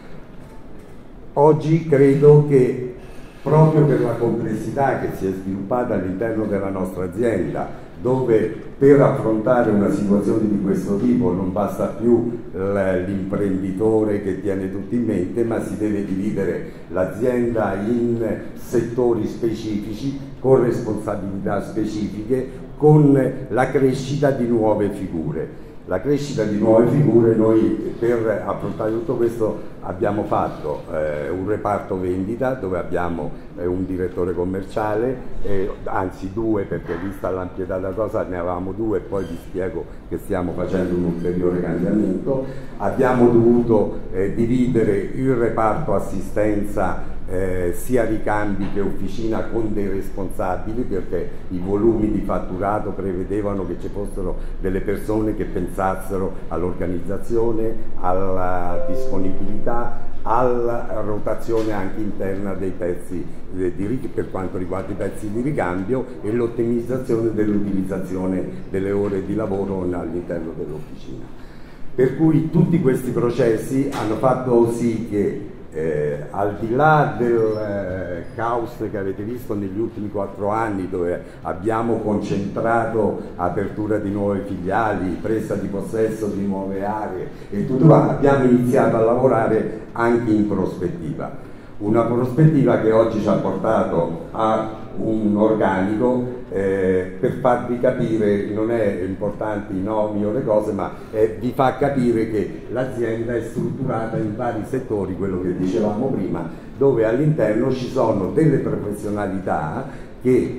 I: Oggi credo che proprio per la complessità che si è sviluppata all'interno della nostra azienda, dove per affrontare una situazione di questo tipo non basta più l'imprenditore che tiene tutto in mente, ma si deve dividere l'azienda in settori specifici, con responsabilità specifiche, con la crescita di nuove figure. La crescita di nuove figure, noi per affrontare tutto questo abbiamo fatto eh, un reparto vendita dove abbiamo eh, un direttore commerciale, eh, anzi due, perché vista l'ampietà della cosa ne avevamo due, e poi vi spiego che stiamo facendo un ulteriore cambiamento. Abbiamo dovuto eh, dividere il reparto assistenza Eh, sia ricambi che officina con dei responsabili, perché i volumi di fatturato prevedevano che ci fossero delle persone che pensassero all'organizzazione, alla disponibilità, alla rotazione anche interna dei pezzi eh, di, per quanto riguarda i pezzi di ricambio, e l'ottimizzazione dell'utilizzazione delle ore di lavoro all'interno dell'officina. Per cui tutti questi processi hanno fatto sì che Eh, al di là del eh, caos che avete visto negli ultimi quattro anni, dove abbiamo concentrato apertura di nuove filiali, presa di possesso di nuove aree e tutto, abbiamo iniziato a lavorare anche in prospettiva. Una prospettiva che oggi ci ha portato a un organico eh, per farvi capire, non è importante i nomi o le cose, ma eh, vi fa capire che l'azienda è strutturata in vari settori, quello che dicevamo prima, dove all'interno ci sono delle professionalità che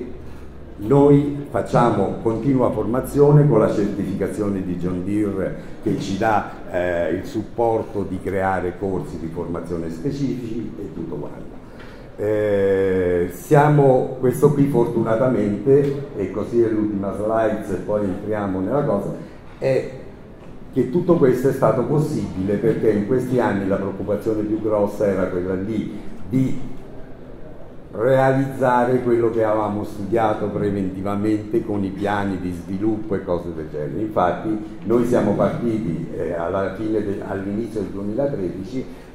I: noi facciamo continua formazione con la certificazione di John Deere, che ci dà eh, il supporto di creare corsi di formazione specifici e tutto quanto. Eh, siamo, questo qui fortunatamente, e così è l'ultima slide e poi entriamo nella cosa, è che tutto questo è stato possibile perché in questi anni la preoccupazione più grossa era quella lì di realizzare quello che avevamo studiato preventivamente con i piani di sviluppo e cose del genere. Infatti noi siamo partiti eh, alla fine de, all'inizio del duemilatredici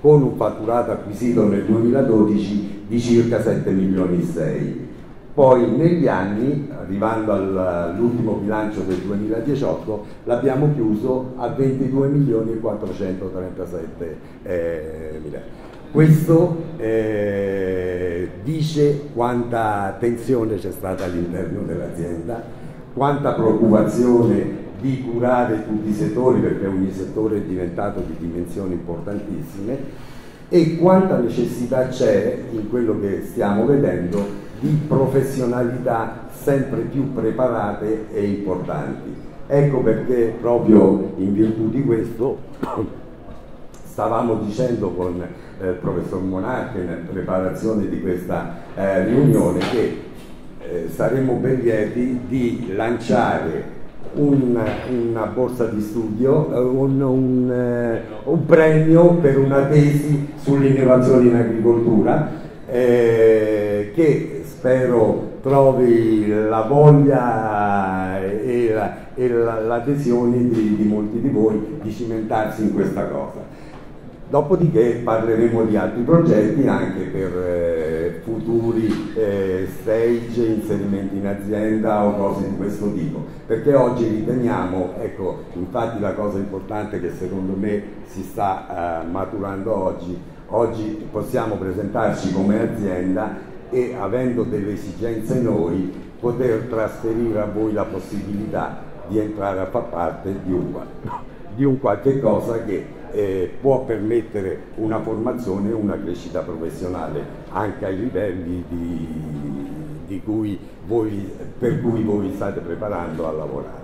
I: con un fatturato acquisito nel duemiladodici di circa sette milioni e sei. Poi negli anni, arrivando all'ultimo bilancio del duemiladiciotto, l'abbiamo chiuso a ventidue milioni e quattrocentotrentasette mila. Questo eh, dice quanta tensione c'è stata all'interno dell'azienda, quanta preoccupazione di curare tutti i settori, perché ogni settore è diventato di dimensioni importantissime, e quanta necessità c'è in quello che stiamo vedendo di professionalità sempre più preparate e importanti. Ecco perché proprio in virtù di questo stavamo dicendo con eh, il professor Monarchi in preparazione di questa eh, riunione che eh, saremmo ben lieti di lanciare Un, una borsa di studio, un, un, un premio per una tesi sull'innovazione in agricoltura eh, che spero trovi la voglia e, la, e la, l'adesione di, di molti di voi di cimentarsi in questa cosa. Dopodiché parleremo di altri progetti anche per eh, futuri eh, stage, inserimenti in azienda o cose di questo tipo, perché oggi riteniamo, ecco, infatti la cosa importante che secondo me si sta eh, maturando oggi, oggi possiamo presentarci come azienda e avendo delle esigenze noi poter trasferire a voi la possibilità di entrare a far parte di un, di un qualche cosa che Eh, può permettere una formazione e una crescita professionale anche ai livelli di, di cui voi, per cui voi vi state preparando a lavorare.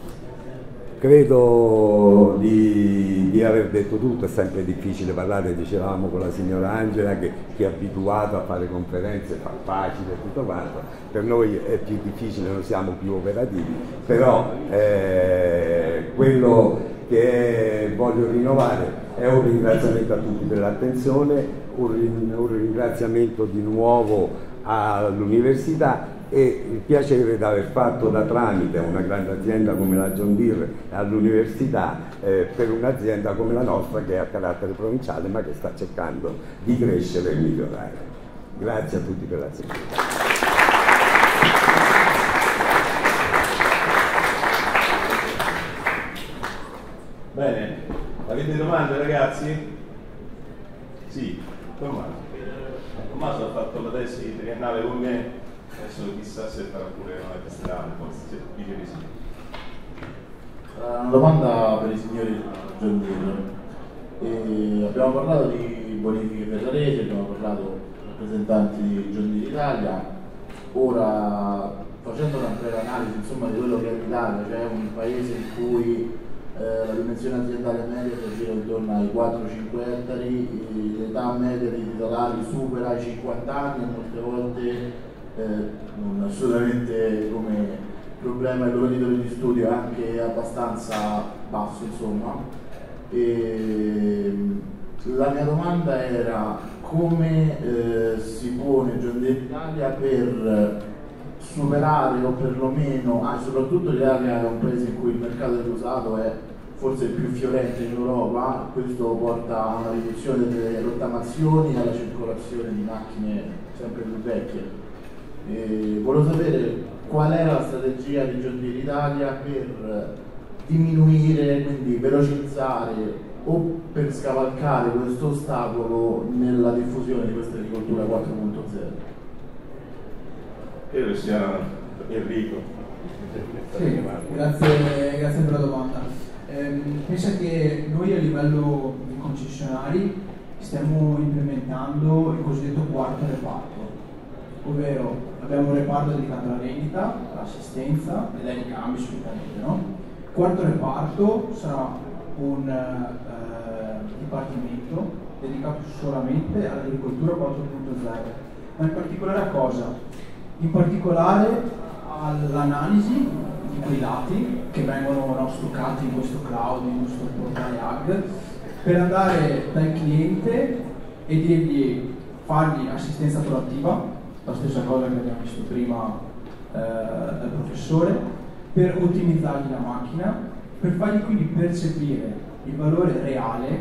I: Credo di, di aver detto tutto, è sempre difficile parlare, dicevamo con la signora Angela che, che è abituata a fare conferenze, fa facile e tutto quanto, per noi è più difficile, noi siamo più operativi, però eh, quello che voglio rinnovare è un ringraziamento a tutti per l'attenzione, un, un ringraziamento di nuovo all'università e il piacere di aver fatto da tramite a una grande azienda come la John Deere all'università eh, per un'azienda come la nostra che è a carattere provinciale ma che sta cercando di crescere e migliorare. Grazie a tutti per l'attenzione.
A: Bene, avete domande ragazzi? Sì, Tommaso. Tommaso ha fatto la tesi triennale con me, adesso chissà se farà pure una magistrale, forse dice di sì.
J: Una domanda per i signori John Deere. Abbiamo parlato di bonifiche per la rete, abbiamo parlato di rappresentanti di John Deere Italia, ora facendo una breve analisi insomma, di quello che è l'Italia, cioè un paese in cui Eh, la dimensione aziendale media si gira intorno ai quattro cinque ettari, l'età media dei titolari supera i cinquanta anni e molte volte eh, non assolutamente come problema il loro titolo di studio è anche abbastanza basso insomma. E la mia domanda era come eh, si pone John Deere Italia per superare o perlomeno, ah, soprattutto l'Italia è un paese in cui il mercato dell'usato è forse il più fiorente in Europa, questo porta a una riduzione delle rottamazioni e alla circolazione di macchine sempre più vecchie. E volevo sapere qual è la strategia di John Deere Italia per diminuire, quindi velocizzare o per scavalcare questo ostacolo nella diffusione di questa agricoltura quattro punto zero.
A: Credo sia Enrico.
D: Sì, grazie, grazie per la domanda. Eh, pensa che noi a livello di concessionari stiamo implementando il cosiddetto quarto reparto, ovvero abbiamo un reparto dedicato alla vendita, all'assistenza e ai ricambi solitamente, no? Il quarto reparto sarà un eh, dipartimento dedicato solamente all'agricoltura quattro punto zero, ma in particolare a cosa? In particolare all'analisi di quei dati che vengono no, stoccati in questo cloud, in questo portale A G, per andare dal cliente e dirgli, fargli assistenza proattiva, la stessa cosa che abbiamo visto prima eh, dal professore, per ottimizzargli la macchina, per fargli quindi percepire il valore reale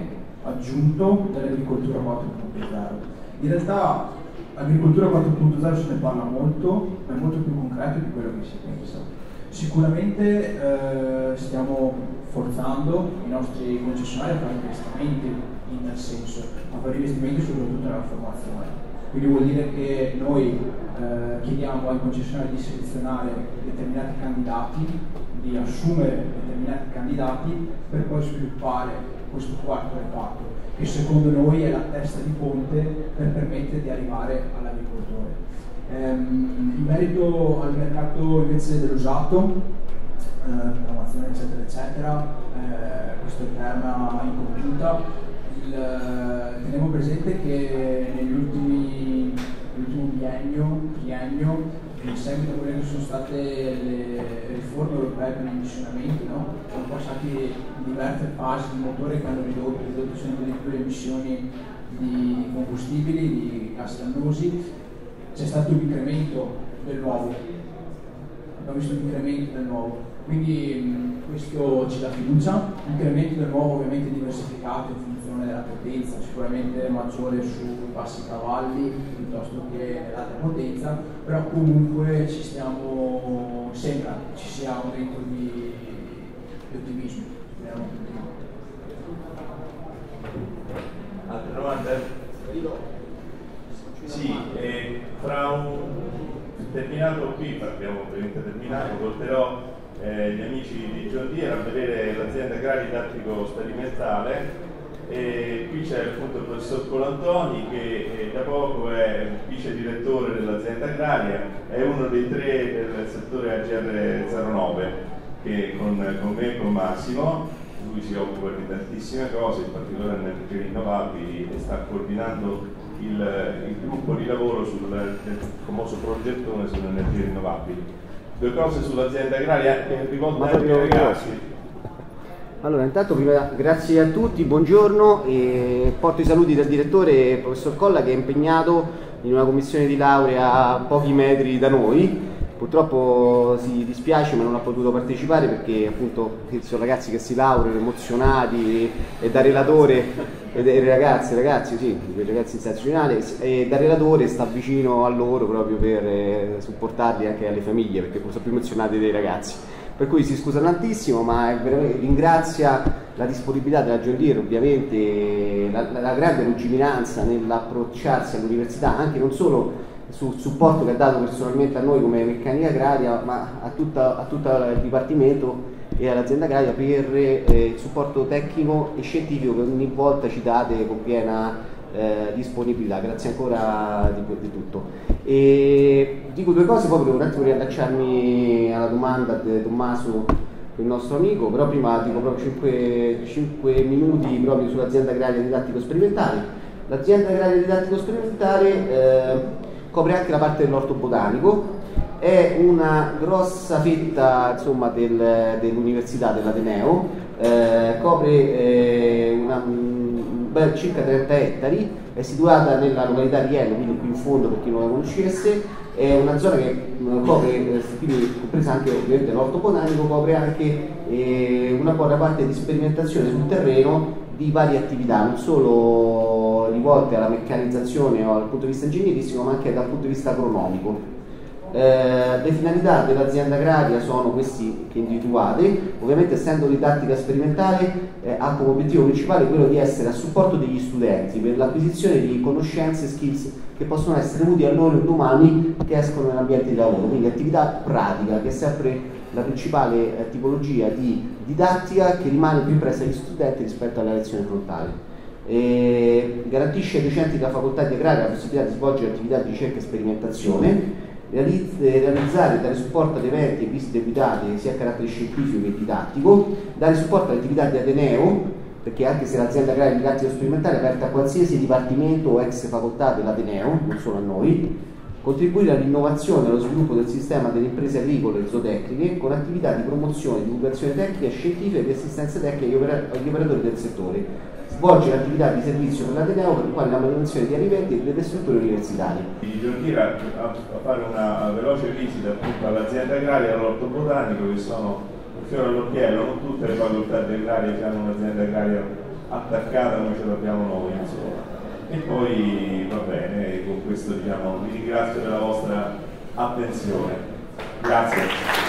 D: aggiunto dell'agricoltura quattro punto zero. In realtà l'agricoltura quattro punto zero se ne parla molto, ma è molto più concreto di quello che si pensa. Sicuramente eh, stiamo forzando i nostri concessionari a fare investimenti in tal senso, a fare investimenti soprattutto nella formazione. Quindi vuol dire che noi eh, chiediamo ai concessionari di selezionare determinati candidati, di assumere determinati candidati per poi sviluppare questo quarto reparto, che secondo noi è la testa di ponte per permettere di arrivare all'agricoltore. Ehm, in merito al mercato invece dell'usato, eh, programmazione eccetera eccetera, eh, questo è il tema in compiuta. Il, teniamo presente che negli ultimi, nell'ultimo biennio, triennio, in seguito a quelle che sono state le riforme europee per gli emissionamenti, no? Sono passati diverse fasi di motore che hanno ridotto, ridotto sempre di più le emissioni di combustibili, di gas dannosi. C'è stato un incremento del nuovo, abbiamo visto un incremento del nuovo, quindi mh, questo ci dà fiducia, incremento del nuovo ovviamente diversificato in funzione della potenza, sicuramente maggiore sui bassi cavalli piuttosto che nell'alta potenza, però comunque ci stiamo, sembra ci sia un aumento di, di ottimismo.
A: Altre domande? Sì, eh, fra un terminato qui, abbiamo ovviamente terminato, porterò eh, gli amici di John Deere a vedere l'azienda agraria didattico sperimentale. E qui c'è appunto il professor Colantoni che eh, da poco è vice direttore dell'azienda agraria, è uno dei tre del settore A G R zero nove che con, con me e con Massimo, lui si occupa di tantissime cose, in particolare nelle energie rinnovabili, e sta coordinando il, il gruppo di lavoro sul famoso progettone sulle energie rinnovabili. Due cose sull'azienda agraria che rivolta anche ai ragazzi.
K: Allora, intanto prima grazie a tutti, buongiorno, e porto i saluti del direttore professor Colla che è impegnato in una commissione di laurea a pochi metri da noi. Purtroppo si dispiace ma non ha potuto partecipare perché appunto sono ragazzi che si laureano emozionati e da relatore e dai ragazzi, ragazzi sì, i ragazzi in senso finale, e da relatore sta vicino a loro proprio per eh, supportarli anche alle famiglie perché sono più emozionati dei ragazzi. Per cui si scusa tantissimo, ma ringrazia la disponibilità della John Deere, ovviamente la, la, la grande lungimiranza nell'approcciarsi all'università, anche non solo sul supporto che ha dato personalmente a noi come meccanica agraria, ma a, tutta, a tutto il dipartimento e all'azienda agraria per eh, il supporto tecnico e scientifico che ogni volta ci date con piena eh, disponibilità. Grazie ancora di, di tutto. E dico due cose, poi volevo un attimo riallacciarmi alla domanda di Tommaso, il nostro amico, però prima dico proprio cinque minuti proprio sull'azienda agraria didattico sperimentale. L'azienda agraria didattico sperimentale eh, copre anche la parte dell'orto botanico, è una grossa fetta insomma, del, dell'università dell'Ateneo, eh, copre eh, una, beh, circa trenta ettari, è situata nella località Riello, quindi qui in fondo per chi non la conoscesse, è una zona che copre, quindi compresa anche ovviamente l'orto botanico, copre anche eh, una buona parte di sperimentazione sul terreno di varie attività, non solo rivolte alla meccanizzazione o dal punto di vista ingegneristico, ma anche dal punto di vista agronomico. Eh, le finalità dell'azienda agraria sono queste che individuate, ovviamente essendo didattica sperimentale eh, ha come obiettivo principale quello di essere a supporto degli studenti per l'acquisizione di conoscenze e skills che possono essere utili a loro domani che escono nell'ambiente di lavoro, quindi attività pratica che è sempre la principale eh, tipologia di didattica che rimane più impressa agli studenti rispetto alla lezione frontale. E garantisce ai docenti della facoltà di agraria la possibilità di svolgere attività di ricerca e sperimentazione, realizzare e dare supporto ad eventi e visite guidate sia a carattere scientifico che didattico, dare supporto alle attività di Ateneo, perché anche se l'azienda agraria didattico sperimentale è aperta a qualsiasi dipartimento o ex facoltà dell'Ateneo, non solo a noi, contribuire all'innovazione e allo sviluppo del sistema delle imprese agricole e zootecniche con attività di promozione, divulgazione tecnica, scientifica e di assistenza tecnica agli operatori del settore, svolgere attività di servizio per l'Ateneo per quale la manutenzione di alimenti e delle strutture universitarie.
A: Di Giorgire a, a fare una veloce visita appunto all'azienda agraria e all'orto botanico che sono un fiore all'occhiello, non tutte le facoltà di agraria che hanno un'azienda agraria attaccata come ce l'abbiamo noi, insomma. E poi va bene, con questo diciamo vi ringrazio della vostra attenzione. Grazie.